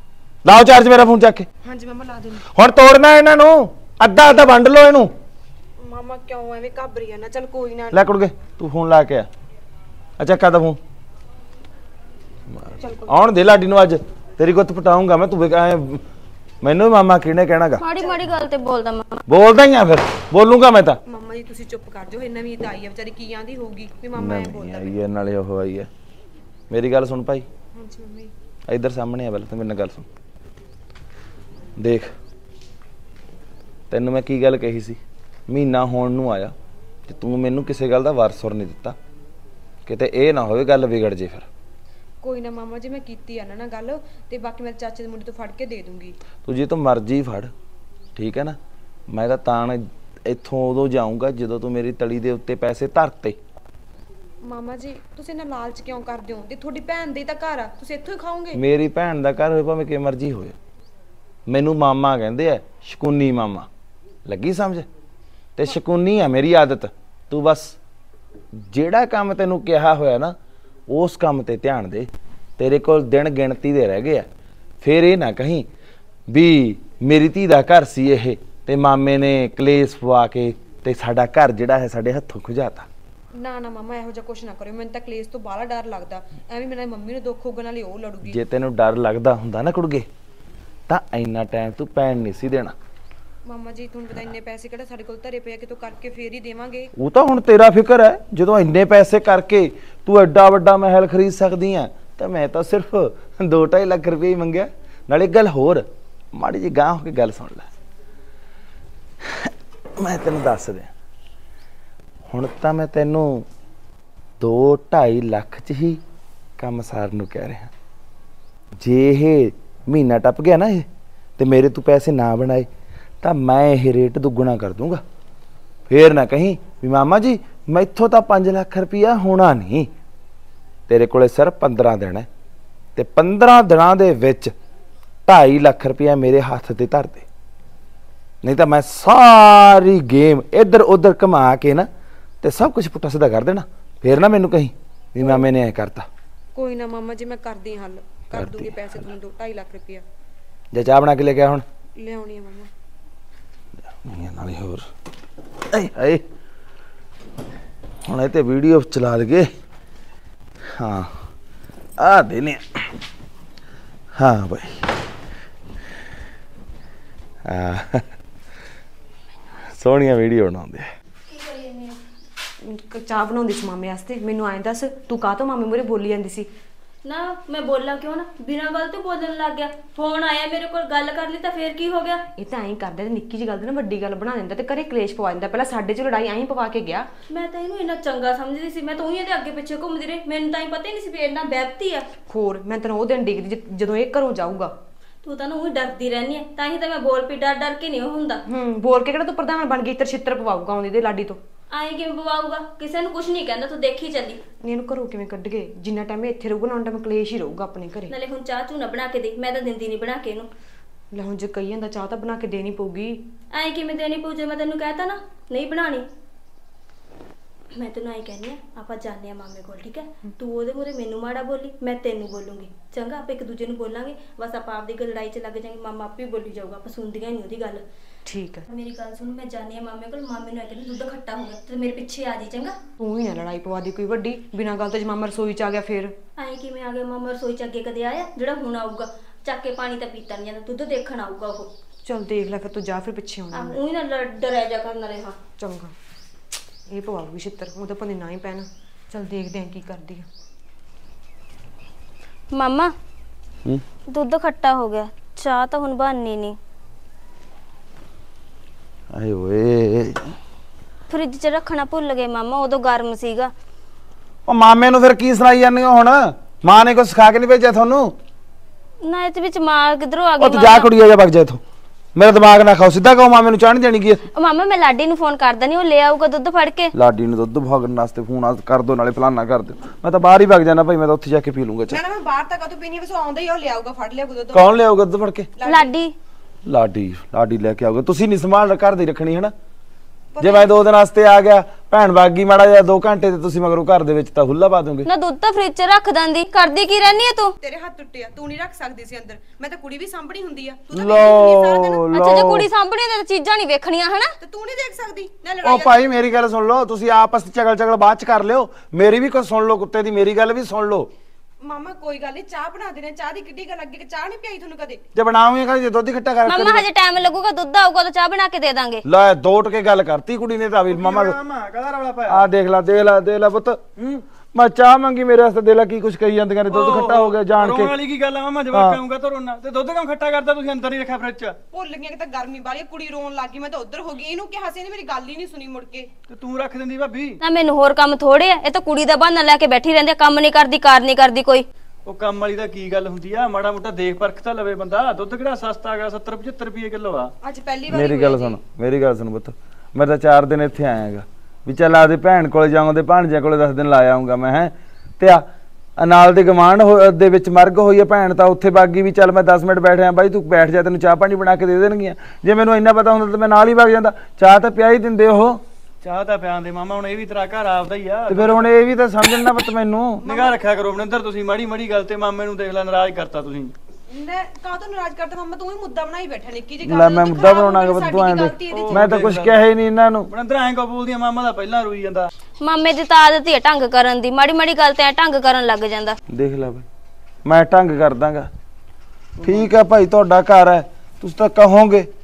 ਲਾਓ ਚਾਰਜ ਮੇਰਾ ਫੋਨ ਚੱਕ ਕੇ ਹਾਂਜੀ ਮਾਮਾ ਲਾ ਦੇਣੀ ਹੁਣ ਤੋੜਨਾ ਇਹਨਾਂ ਨੂੰ ਅੱਧਾ ਅੱਧਾ ਵੰਡ ਲਓ ਇਹਨੂੰ ਮਾਮਾ ਕਿਉਂ ਐਵੇਂ ਘਾਬਰੀ ਆ ਨਾ ਚਲ ਕੋਈ ਨਾ ਲੈ ਕੁੜਗੇ ਤੂੰ ਫੋਨ ਲਾ ਕੇ ਆ ਅੱਛਾ ਕਾਹਦਾ ਫੋਨ ਆਉਣ ਦੇ ਲਾਡੀ ਨੂੰ ਅੱਜ ਤੇਰੀ ਗੁੱਤ ਪਟਾਉਂਗਾ ਮੈਂ ਤੂੰ ਮੈਨੂੰ ਮਾਮਾ ਕਿਹਨੇ ਕਹਿਣਾਗਾ ਮਾੜੀ ਮਾੜੀ ਗੱਲ ਤੇ ਬੋਲਦਾ ਮਾਮਾ ਬੋਲਦਾ ਹੀ ਆ ਫਿਰ ਬੋਲੂਗਾ ਮੈਂ ਤਾਂ ਮਾਮਾ ਜੀ ਤੁਸੀਂ ਚੁੱਪ ਕਰ ਜਾਓ ਇਹ ਨਵੀਂ ਤਾਂ ਆਈ ਆ ਵਿਚਾਰੀ ਕੀ ਆਂਦੀ ਹੋਊਗੀ ਵੀ ਮਾਮਾ ਐ ਬੋਲਦਾ ਆਈ ਹੈ ਨਾਲੇ ਉਹ ਆਈ ਹੈ ਮੇਰੀ ਗੱਲ ਸੁਣ ਭਾਈ ਹਾਂਜੀ ਮੰਮੀ ਇੱਧਰ ਸਾਹਮਣੇ ਆ ਪਹਿਲਾਂ ਤੂੰ ਮੇਰੇ ਨਾਲ ਗੱਲ ਸੁਣ ਦੇਖ ਤੈਨੂੰ ਮੈਂ ਕੀ ਗੱਲ ਕਹੀ ਸੀ ਮਹੀਨਾ ਹੋਣ ਨੂੰ ਆਇਆ ਤੇ ਤੂੰ ਮੈਨੂੰ ਕਿਸੇ ਗੱਲ ਦਾ ਵਾਰਸੁਰ ਨਹੀਂ ਦਿੱਤਾ ਕਿਤੇ ਇਹ ਨਾ ਹੋਵੇ ਗੱਲ ਵਿਗੜ ਜੇ ਫਿਰ ਕੋਈ ਨਾ ਮਾਮਾ ਜੀ ਮੈਂ ਕੀਤੀ ਆ ਨਾ ਗੱਲ ਤੇ ਬਾਕੀ ਮੇਰੇ ਚਾਚੇ ਦੇ ਮੁੰਡੇ ਤੋਂ ਫੜ ਕੇ ਦੇ ਦੂੰਗੀ ਤੂੰ ਜੇ ਤੂੰ ਮਰਜ਼ੀ ਫੜ ਠੀਕ ਹੈ ਨਾ ਮੈਂ ਤਾਂ ਤਾਂ ਇੱਥੋਂ ਉਦੋਂ ਜਾਊਂਗਾ ਜਦੋਂ ਤੂੰ ਮੇਰੀ ਤਲੀ ਦੇ ਉੱਤੇ ਪੈਸੇ ਧਰਤੇ ਮਾਮਾ ਜੀ ਤੁਸੀਂ ਨਾ ਲਾਲਚ ਕਿਉਂ ਕਰਦੇ ਹੋ ਤੇ ਤੁਹਾਡੀ ਭੈਣ ਦੇ ਤਾਂ ਘਰ ਆ ਤੁਸੀਂ ਇੱਥੋਂ ਹੀ ਖਾਓਗੇ ਮੇਰੀ ਭੈਣ ਦਾ ਘਰ ਹੋਵੇ ਭਾਵੇਂ ਕਿ ਮਰਜ਼ੀ ਹੋਵੇ ਮੈਨੂੰ ਮਾਮਾ ਕਹਿੰਦੇ ਆ ਸ਼ਕੂਨੀ ਮਾਮਾ ਲੱਗੀ ਸਮਝ ਤੇ ਸ਼ਕੂਨੀ ਆ ਮੇਰੀ ਆਦਤ ਤੂੰ ਬਸ ਜਿਹੜਾ ਕੰਮ ਤੈਨੂੰ ਕਿਹਾ ਹੋਇਆ ਨਾ ਉਸ ਕੰਮ ਤੇ ਧਿਆਨ ਦੇ ਤੇਰੇ ਕੋਲ ਦਿਨ ਗਿਣਤੀ ਦੇ ਰਹਿ ਗਏ ਆ ਫਿਰ ਇਹ ਨਾ ਕਹੀਂ ਵੀ ਮੇਰੀ ਧੀ ਦਾ ਘਰ ਸੀ ਇਹ ਤੇ ਮਾਮੇ ਨੇ ਕਲੇਸ਼ ਪਵਾ ਕੇ ਤੇ ਸਾਡਾ ਘਰ ਜਿਹੜਾ ਹੈ ਸਾਡੇ ਹੱਥੋਂ ਖੁਜਾਤਾ ਨਾ ਨਾ ਮਾਮਾ ਇਹੋ ਜਿਹਾ ਕੁਛ ਨਾ ਕਰਿਓ ਮੈਨੂੰ ਤਾਂ ਕਲੇਸ਼ ਤੋਂ ਬਾਹਲਾ ਡਰ ਲੱਗਦਾ ਐਵੇਂ ਮੇਰੀ ਮੰਮੀ ਨੂੰ ਦੁੱਖ ਹੋਊਗਾ ਨਾਲੇ ਉਹ ਲੜੂਗੀ ਜੇ ਤੈਨੂੰ ਡਰ ਲੱਗਦਾ ਹੁੰਦਾ ਨਾ ਕੁੜਗੇ ਤਾਂ ਇੰਨਾ ਟਾਈਮ ਤੂੰ ਪੈਣ ਨਹੀਂ ਸੀ ਦੇਣਾ ਮਾਮਾ ਜੀ ਤੁਹਾਨੂੰ ਪਤਾ ਇੰਨੇ ਪੈਸੇ ਕਿਹੜਾ ਸਾਡੇ ਕੋਲ ਧਰੇ ਪਏ ਆ, ਕਿਤੋਂ ਕਰਕੇ ਫੇਰ ਹੀ ਦੇਵਾਂਗੇ। ਉਹ ਤਾਂ ਹੁਣ ਤੇਰਾ ਫਿਕਰ ਹੈ, ਜਦੋਂ ਇੰਨੇ ਪੈਸੇ ਕਰਕੇ ਤੂੰ ਐਡਾ ਵੱਡਾ ਮਹਿਲ ਖਰੀਦ ਸਕਦੀ ਆ, ਤਾਂ ਮੈਂ ਤਾਂ ਸਿਰਫ ਦੋ ਢਾਈ ਲੱਖ ਰੁਪਏ ਹੀ ਮੰਗਿਆ। ਨਾਲੇ ਗੱਲ ਹੋਰ, ਮਾੜੀ ਜੀ ਗਾਂਹ ਹੋ ਕੇ ਗੱਲ ਸੁਣ ਲੈ। ਮੈਂ ਤੈਨੂੰ ਦੱਸ ਦਿਆਂ, ਹੁਣ ਤਾਂ ਮੈਂ ਤੈਨੂੰ ਦੋ ਢਾਈ ਲੱਖ ਚ ਹੀ ਕੰਮ ਸਾਰ ਨੂੰ ਕਹਿ ਰਿਹਾ। ਜੇ ਇਹ ਮਹੀਨਾ ਟੱਪ ਗਿਆ ਨਾ ਇਹ ਤੇ ਮੇਰੇ ਤੂੰ ਪੈਸੇ ਨਾ ਬਣਾਏ ਤਾਂ ਮੈਂ ਇਹ ਰੇਟ ਦੁੱਗਣਾ ਕਰ ਦੂੰਗਾ। ਫੇਰ ਨਾ ਕਹੀਂ ਵੀ ਮਾਮਾ ਜੀ ਮੈਥੋਂ ਤਾਂ ਪੰਜ ਲੱਖ ਰੁਪਇਆ ਹੋਣਾ ਨਹੀਂ, ਤੇਰੇ ਕੋਲੇ ਸਿਰਫ ਪੰਦਰਾਂ ਦਿਨ ਹੈ ਤੇ ਪੰਦਰਾਂ ਦਿਨਾਂ ਦੇ ਵਿੱਚ ਢਾਈ ਲੱਖ ਰੁਪਇਆ ਮੇਰੇ ਹੱਥ ਤੇ ਧਰ ਦੇ, ਨਹੀਂ ਤਾਂ ਮੈਂ ਸਾਰੀ ਗੇਮ ਇੱਧਰ ਉੱਧਰ ਘੁਮਾ ਕੇ ਨਾ ਤੇ ਸਭ ਕੁਝ ਪੁੱਠਾ ਸਿੱਧਾ ਕਰ ਦੇਣਾ। ਫੇਰ ਨਾ ਮੈਨੂੰ ਕਹੀਂ ਵੀ ਮਾਮੇ ਨੇ ਐ ਕਰਤਾ। ਕੋਈ ਨਾ ਮਾਮਾ ਜੀ, ਮੈਂ ਕਰਦੀ ਹੱਲ, ਕਰ ਦੂੰਗੀ ਪੈਸੇ ਤੁਹਾਨੂੰ ਦੋ ਢਾਈ ਲੱਖ ਰੁਪਇਆ। ਜੇ ਚਾਹ ਬਣਾ ਕੇ ਲੈ ਕੇ ਆ ਹੁਣ। ਲਿਆਉਣੀ ਆ ਮਾਮਾ। ਨਾਲੇ ਹੋਰ ਆਏ ਆਏ ਹੁਣ ਇਹ ਤੇ ਵੀਡੀਓ ਚਲਾ ਲਈਏ। ਹਾਂ ਆ ਦੇਨੇ ਹਾਂ ਭਾਈ। ਆ ਸੋਹਣੀਆਂ ਵੀਡੀਓ ਬਣਾਉਂਦੇ ਆ। ਚਾਹ ਬਣਾਉਂਦੀ ਸੀ ਮਾਮੇ ਵਾਸਤੇ। ਮੈਨੂੰ ਐਂ ਦੱਸ, ਤੂੰ ਕਾਹ ਤੋਂ ਮਾਮੇ ਮੂਹਰੇ ਬੋਲੀ ਜਾਂਦੀ ਸੀ? ਨਾ ਮੈਂ ਬੋਲਾਂ ਕਿਉਂ ਨਾ, ਬਿਨਾਂ ਗੱਲ ਤੋਂ ਬੋਲਣ ਲੱਗ ਗਿਆ। ਫੋਨ ਆਇਆ ਮੇਰੇ ਕੋਲ, ਗੱਲ ਕਰ ਲਈ ਤਾਂ ਫੇਰ ਕੀ ਹੋ ਗਿਆ? ਇਹ ਤਾਂ ਐਂ ਕਰਦਾ ਤੇ ਨਿੱਕੀ ਜਿਹੀ ਗੱਲ ਤੇ ਨਾ ਵੱਡੀ ਗੱਲ ਬਣਾ ਦਿੰਦਾ ਤੇ ਘਰੇ ਕਲੇਸ਼ ਪਵਾ ਦਿੰਦਾ। ਪਹਿਲਾਂ ਸਾਡੇ ਚ ਲੜਾਈ ਐਂ ਪਵਾ ਕੇ ਗਿਆ। ਮੈਂ ਤਾਂ ਇਹਨੂੰ ਇੰਨਾ ਚੰਗਾ ਸਮਝਦੀ ਸੀ, ਮੈਂ ਤਾਂ ਉਹੀ ਇਹਦੇ ਅੱਗੇ ਪਿੱਛੇ ਘੁੰਮਦੀ ਰਹੀ। ਮੈਨੂੰ ਤਾਂ ਹੀ ਪਤਾ ਹੀ ਨਹੀਂ ਸੀ ਵੀ ਇੰਨਾ ਬੈਠਤੀ ਆ। ਹੋਰ ਮੈਂ ਤੈਨੂੰ ਉਹ ਦਿਨ ਡਿੱਗਦੀ ਜਦੋਂ ਇਹ ਘਰੋਂ ਜਾਊਗਾ। ਤੂੰ ਤਾਂ ਉਹੀ ਡਰਦੀ ਰਹਿੰਦੀ ਐ, ਤਾਂ ਹੀ ਤਾਂ ਮੈਂ ਬੋਲ ਪਈ। ਡਰ ਡਰ ਕੇ ਨਹੀਂ ਉਹ ਹੁੰਦਾ। ਹੂੰ ਬੋਲ ਕੇ ਕਿਹੜਾ ਤੂੰ ਪ੍ਰਧਾਨ ਬਣ ਗਈ? ਤੇਰੇ ਛਿੱਤਰ ਪਵਾਊਗਾ ਆਉਂਦੀ ਦੇ ਲਾਡੀ ਤੋਂ। ਆਏ ਕਿਵੇਂ ਪਵਾਊਗਾ? ਕਿਸੇ ਨੂੰ ਕੁਝ ਨਹੀਂ ਕਹਿੰਦਾ, ਤੂੰ ਦੇਖੀ ਚੱਲੀ। ਨਹੀਂ ਇਹਨੂੰ ਘਰੋਂ ਕਿਵੇਂ ਕੱਢ ਗਏ? ਜਿੰਨਾ ਟਾਈਮ ਇੱਥੇ ਰਹੂਗਾ ਨਾ ਉਹਨਾਂ ਟਾਈਮ ਕਲੇਸ਼ ਹੀ ਰਹੂਗਾ ਆਪਣੇ ਘਰੇ। ਨਾਲੇ ਹੁਣ ਚਾਹ ਚੂਹ ਨਾ ਬਣਾ ਕੇ ਦੇ, ਮੈਂ ਤਾਂ ਦਿੰਦੀ ਨਹੀਂ ਬਣਾ ਕੇ ਇਹਨੂੰ। ਲੈ ਹੁਣ ਜੇ ਕਹੀ ਜਾਂਦਾ ਚਾਹ ਤਾਂ ਬਣਾ ਕੇ ਦੇਣੀ ਪਊਗੀ। ਐਂ ਕਿਵੇਂ ਦੇਣੀ ਪਊ ਜੇ ਮੈਂ ਤੈਨੂੰ ਕਹਿਤਾ ਨਾ ਨਹੀਂ ਬਣਾਣੀ? ਮੈਂ ਤੈਨੂੰ ਐਂ ਕਹਿੰਦੀ ਆ, ਆਪਾਂ ਜਾਂਦੇ ਆ ਮਾਮੇ ਕੋਲ, ਠੀਕ ਹੈ? ਤੂੰ ਉਹਦੇ ਮੂਹਰੇ ਮੈਨੂੰ ਮਾੜਾ ਬੋਲੀ, ਮੈਂ ਤੈਨੂੰ ਬੋਲੂੰਗੀ, ਚੰਗਾ? ਆਪਾਂ ਇੱਕ ਦੂਜੇ ਨੂੰ ਬੋਲਾਂਗੇ, ਬਸ ਆਪਾਂ ਆਪਦੀ ਲੜਾਈ 'ਚ ਲੱਗ ਜਾਵਾਂਗੇ। ਮਾਮਾ ਆਪੇ ਬੋਲੀ ਜਾਊਗਾ, ਆਪਾਂ ਸੁਣਦੀਆਂ ਨਹੀਂ ਉਹਦੀ ਗੱਲ। ਠੀਕ ਹੈ ਮੇਰੀ ਗੱਲ ਸੁਣ, ਮੈਂ ਜਾਂਦੀ ਆ ਮਾਮੇ ਕੋਲ। ਮਾਮੇ ਨੂੰ ਆ ਕਹਿੰਦੀ ਦੁੱਧ ਖੱਟਾ ਹੋ ਗਿਆ ਤੇ ਮੇਰੇ ਪਿੱਛੇ ਆ ਜੀ, ਚੰਗਾ? ਤੂੰ ਹੀ ਨਾ ਲੜਾਈ ਪਵਾ ਦੀ ਕੋਈ ਵੱਡੀ, ਬਿਨਾਂ ਗੱਲ ਤੋਂ। ਜੇ ਮਾਮਾ ਰਸੋਈ 'ਚ ਆ ਗਿਆ ਫੇਰ? ਐਂ ਕਿਵੇਂ ਆ ਗਿਆ? ਮਾਮਾ ਰਸੋਈ 'ਚ ਅੱਗੇ ਕਦੇ ਆਇਆ? ਜਿਹੜਾ ਹੁਣ ਆਊਗਾ ਚੱਕ ਕੇ ਪਾਣੀ ਤਾਂ ਪੀਤਾ ਨਹੀਂ ਜਾਂਦਾ, ਦੁੱਧ ਦੇਖਣ ਆਊਗਾ ਉਹ। ਚੱਲ ਦੇਖ ਲੈ ਫਿਰ, ਤੂੰ ਜਾ ਫਿਰ ਪਿੱਛੇ ਆਉਣਾ। ਉਹੀ ਨਾ ਡਰਿਆ ਜਾ ਕਰਨ ਵਾਲੇ। ਹਾਂ ਚੰਗਾ, ਇਹ ਪਵਾਉਗੀ ਛਿੱਤਰ, ਉਹਦਾ ਭੰਦੇ ਨਾ ਹੀ ਪੈਣਾ। ਚੱਲ ਦੇਖਦੇ ਆਂ ਕੀ ਕਰਦੀ ਆ। ਮਾਮਾ ਦੁੱਧ ਖੱਟਾ ਹੋ ਗਿਆ, ਚਾਹ ਤਾਂ ਹੁਣ ਬਣਨੀ ਨਹੀਂ। ਆਏ ਓਏ, ਫ੍ਰਿਜ 'ਚ ਰੱਖਣਾ ਭੁੱਲ ਗਏ ਮਾਮਾ, ਉਦੋਂ ਗਰਮ ਸੀਗਾ। ਉਹ ਮਾਮੇ ਨੂੰ ਫਿਰ ਕੀ ਸੁਣਾਈ ਜਾਂਦੀ ਹੋ ਹੁਣ? ਮਾਂ ਨੇ ਕੁਝ ਸਿਖਾ ਕੇ ਨਹੀਂ ਭੇਜਿਆ ਤੁਹਾਨੂੰ? ਨਾ ਇਹਦੇ ਵਿੱਚ ਮਾਂ ਕਿਧਰੋਂ ਆ ਗਈ? ਉਹ ਤੂੰ ਜਾ ਕੁੜੀ ਆ ਜਾ ਵਗ ਜਾ ਇੱਥੋਂ, ਮੇਰਾ ਦਿਮਾਗ ਨਾ ਖਾਓ। ਸਿੱਧਾ ਕਹੋ ਮਾਮੇ ਨੂੰ ਚਾਹ ਨਹੀਂ ਦੇਣੀ ਕੀ? ਉਹ ਮਾਮਾ ਮੈਂ ਲਾਡੀ ਨੂੰ ਫੋਨ ਕਰਦਾ ਨਹੀਂ, ਉਹ ਲੈ ਆਊਗਾ ਦੁੱਧ ਫੜ ਕੇ। ਲਾਡੀ ਨੂੰ ਦੁੱਧ ਭਾਗਣ ਵਾਸਤੇ ਫੋਨ ਕਰ ਦੋ, ਨਾਲੇ ਫਲਾਨਾ ਕਰ ਦਿਓ। ਮੈਂ ਤਾਂ ਬਾਹਰ ਹੀ ਵਗ ਜਾਣਾ ਭਾਈ, ਮੈਂ ਤਾਂ ਉੱਥੇ ਜਾ ਕੇ ਪੀ ਲੂੰਗਾ ਚਾਹ। ਨਾ ਮੈਂ ਬਾਹਰ ਤੱਕ ਤੂੰ ਪੀਣੀ, ਬਸ ਆਉਂਦਾ ਹੀ ਉਹ ਲਿਆਊਗਾ, ਫੜ ਲਿਆਊਗਾ ਦੁੱਧ। ਕੌਣ ਲਿਆਊਗਾ ਦੁੱਧ ਫੜ ਕੇ? ਲਾਡੀ। ਲਾਡੀ ਲਾਡੀ ਲੈ ਕੇ ਆਊਗਾ। ਤੁਸੀਂ ਨਹੀਂ ਸੰਭਾਲ ਘਰ ਦੀ ਰੱਖਣੀ ਹੈ ਨਾ? ਜੇ ਮੈਂ ਦੋ ਦਿਨ ਵਾਸਤੇ ਆ ਗਿਆ, ਭੈਣ ਬਾਗੀ ਮਾੜਾ ਜਿਹਾ ਦੋ ਘੰਟੇ ਤੇ ਤੁਸੀਂ ਮਗਰੋਂ ਘਰ ਦੇ ਵਿੱਚ ਤਾਂ ਹੁੱਲਾ ਪਾ ਦੋਗੇ। ਨਾ ਦੁੱਧ ਤਾਂ ਫ੍ਰਿਜ 'ਚ ਰੱਖ ਦਿੰਦੀ, ਕਰਦੀ ਕੀ ਰਹਿਨੀ ਹੈ ਤੂੰ? ਤੇਰੇ ਹੱਥ ਟੁੱਟਿਆ, ਤੂੰ ਨਹੀਂ ਰੱਖ ਸਕਦੀ ਸੀ ਅੰਦਰ। ਮੈਂ ਤਾਂ ਕੁੜੀ ਵੀ ਸਾਂਭਣੀ ਹੁੰਦੀ ਆ, ਤੂੰ ਤਾਂ ਲੋ ਅੱਛਾ ਜੇ ਕੁੜੀ ਸਾਂਭਣੀ ਤੇ ਚੀਜ਼ਾਂ ਨਹੀਂ ਵੇਖਣੀਆਂ ਹਨਾ? ਤੇ ਤੂੰ ਨਹੀਂ ਦੇਖ ਸਕਦੀ ਨਾ ਲੜਾਈ? ਉਹ ਭਾਈ ਮੇਰੀ ਗੱਲ ਸੁਣ ਲਓ, ਤੁਸੀਂ ਆਪਸ ਵਿੱਚ ਚਗਲ ਚਗਲ ਬਾਅਦ ਚ ਕਰ ਲਿਓ, ਮੇਰੀ ਵੀ ਕੁਝ ਸੁਣ ਲਓ, ਕੁੱਤੇ ਦੀ ਮੇਰੀ ਗੱਲ ਵੀ ਸੁਣ ਲਓ। ਮਾਮਾ ਕੋਈ ਗੱਲ ਨਹੀਂ, ਚਾਹ ਬਣਾ ਦੇਣੇ। ਚਾਹ ਦੀ ਕਿੱਡੀ ਗੱਲ, ਅੱਗੇ ਚਾਹ ਨਹੀਂ ਪਿਆਈ ਤੁਹਾਨੂੰ ਕਦੇ? ਜੇ ਬਣਾਉਂਗੇ ਕਦੇ, ਜੇ ਦੁੱਧ ਇਕੱਠਾ ਕਰ ਮਾਮਾ ਹਜੇ ਟਾਈਮ ਲੱਗੂਗਾ, ਦੁੱਧ ਆਊਗਾ ਤਾਂ ਚਾਹ ਬਣਾ ਕੇ ਦੇ ਦਾਂਗੇ। ਲੈ ਦੋ ਟਕੇ ਗੱਲ ਕਰਤੀ ਕੁੜੀ ਨੇ ਤਾਂ ਵੀ ਮਾਮਾ ਕਾਹਦਾ ਰੌਲਾ ਪਾਇਆ? ਆ ਦੇਖ ਲੈ ਦੇਖ ਲੈ ਦੇਖ ਲੈ ਪੁੱਤ, ਮੈਂ ਚਾਹ ਮੰਗੀ ਮੇਰੇ ਵਾਸਤੇ, ਦੇਖ ਲੈ ਕੀ ਕੁਝ ਕਹੀ ਜਾਂਦੀਆਂ ਨੇ। ਦੁੱਧ ਖੱਟਾ ਹੋ ਗਿਆ ਜਾਣ ਕੇ। ਰੋਣ ਵਾਲੀ ਕੀ ਗੱਲ ਆ ਮਾਮਾ? ਜਵਾਕ ਆਉਂਗਾ ਤਾਂ ਰੋਣਾ, ਤੇ ਦੁੱਧ ਕਿਉਂ ਖੱਟਾ ਕਰਦਾ? ਤੁਸੀਂ ਅੰਦਰ ਹੀ ਰੱਖਿਆ ਫ੍ਰਿਜ 'ਚ। ਭੁੱਲ ਗਈਆਂ ਕਿ ਤਾਂ ਗਰਮੀ ਵਾਲੀ, ਕੁੜੀ ਰੋਣ ਲੱਗ ਗਈ, ਮੈਂ ਤਾਂ ਉੱਧਰ ਹੋ ਗਈ। ਇਹਨੂੰ ਕਿਹਾ ਸੀ, ਇਹਨੇ ਮੇਰੀ ਗੱਲ ਹੀ ਨਹੀਂ ਸੁਣੀ ਮੁੜ ਕੇ। ਤੇ ਤੂੰ ਰੱਖ ਦਿੰਦੀ ਭਾਬੀ। ਨਾ ਮੈਨੂੰ ਹੋਰ ਕੰਮ ਥੋੜੇ ਆ, ਇਹ ਤਾਂ ਕੁੜੀ ਦਾ ਬਹਾਨਾ ਲੈ ਕੇ ਬੈਠੀ ਰਹਿੰਦੀ ਆ, ਕੰਮ ਨਹੀਂ ਕਰਦੀ, ਕਾਰ ਨਹੀਂ ਕਰਦੀ ਕੋਈ। ਉਹ ਕੰਮ ਵਾਲੀ ਦਾ ਕੀ ਗੱਲ ਹੁੰਦੀ ਆ? ਮਾੜਾ ਮੋਟਾ ਦੇਖ ਪਰਖ ਤਾਂ ਲਵੇ ਬੰਦਾ। ਦੁੱਧ ਕਿਹੜਾ ਸਸਤਾ ਹੈਗਾ, ਸੱਤਰ ਪਝੱਤਰ ਰੁਪਏ ਕਿਲੋ ਆ। ਅੱਜ ਪਹਿਲੀ ਵਾਰ ਮੇਰੀ ਗੱਲ ਸੁਣ, ਮੇਰੀ ਗੱਲ ਸੁਣ ਪੁੱਤ, ਮੈਂ ਤਾਂ ਚਾਰ ਦਿਨ ਇੱਥੇ ਆਇਆਗਾ ਵੀ ਚੱਲ ਆਦੇ ਭੈਣ ਕੋਲੇ ਜਾਵਾਂ ਤੇ ਭਾਣਜਿਆਂ ਕੋਲੇ ਦਸ ਦਿਨ ਲਾ ਆਉਂਗਾ ਮੈਂ। ਹੈ ਤੇ ਆ ਨਾਲ ਦੇ ਗਵਾਂਢ ਦੇ ਵਿੱਚ ਮਰਗ ਹੋਈ ਹੈ ਭੈਣ, ਤਾਂ ਉੱਥੇ ਬਾਗੀ ਵੀ ਚੱਲ ਮੈਂ ਦਸ ਮਿੰਟ ਬੈਠਿਆ, ਬਾਈ ਤੂੰ ਬੈਠ ਜਾ, ਤੈਨੂੰ ਚਾਹ ਪਾਣੀ ਬਣਾ ਕੇ ਦੇ ਦੇਣਗੀਆਂ। ਜੇ ਮੈਨੂੰ ਇੰਨਾ ਪਤਾ ਹੁੰਦਾ ਤਾਂ ਮੈਂ ਨਾਲ ਹੀ ਵਗ ਜਾਂਦਾ। ਚਾਹ ਤਾਂ ਪਿਆ ਹੀ ਦਿੰਦੇ ਉਹ। ਚਾਹ ਤਾਂ ਪਿਆਂ ਦੇ ਮਾਮਾ, ਹੁਣ ਇਹ ਵੀ ਤੇਰਾ ਘਰ ਆਪਦਾ ਹੀ ਆ। ਤੇ ਫਿਰ ਹੁਣ ਇਹ ਵੀ ਤਾਂ ਸਮਝਣਾ ਪੁੱਤ ਮੈਨੂੰ। ਨਿਗਾਹ ਰੱਖਿਆ ਕਰੋ ਮਨਿੰਦਰ ਤੁਸੀਂ, ਮਾੜੀ ਮਾੜੀ ਗੱਲ ਤੇ ਮਾਮੇ ਨੂੰ ਦੇਖ ਲੈ ਨਾਰਾਜ਼ ਕਰਤਾ ਤੁਸੀਂ। ਮੈਂ ਕਾਹ ਤੋਂ ਨਾਰਾਜ਼ ਕਰਦਾ ਮਾਮਾ? ਤੂੰ ਹੀ ਮੁੱਦਾ ਬਣਾਈ ਬੈਠਾ ਨਿੱਕੀ ਜਿਹੀ ਗੱਲ। ਲੈ ਮੈਂ ਮੁੱਦਾ ਬਣਾਉਣਾਗਾ ਪੁੱਤ, ਤੂੰ ਐਂ ਦੇ ਮੈਂ ਤਾਂ ਕੁਝ ਕਿਹਾ ਹੀ ਨਹੀਂ ਇਹਨਾਂ ਨੂੰ। ਮਨਿੰਦਰ ਐਂ ਕੋ ਬੋਲਦੀਆਂ? ਮਾਮਾ ਦਾ ਪਹਿਲਾਂ ਰੋਈ ਜਾਂਦਾ। ਮਾਮੇ ਦੀ ਤਾਂ ਆਦਤ ਹੀ ਹੈ ਢੰਗ ਕਰਨ ਦੀ, ਮਾੜੀ ਮਾੜੀ ਗੱਲ ਤੇ ਐ ਢੰਗ ਕਰਨ ਲੱਗ ਜਾਂਦਾ। ਦੇਖ ਲੈ ਬਈ, ਮੈਂ ਢੰਗ ਕਰ ਦਾਂਗਾ। ਠੀਕ ਹੈ ਭਾਈ, ਤੁਹਾਡਾ ਘਰ ਹੈ, ਤੁਸੀਂ ਤਾਂ ਕਹੋਗੇ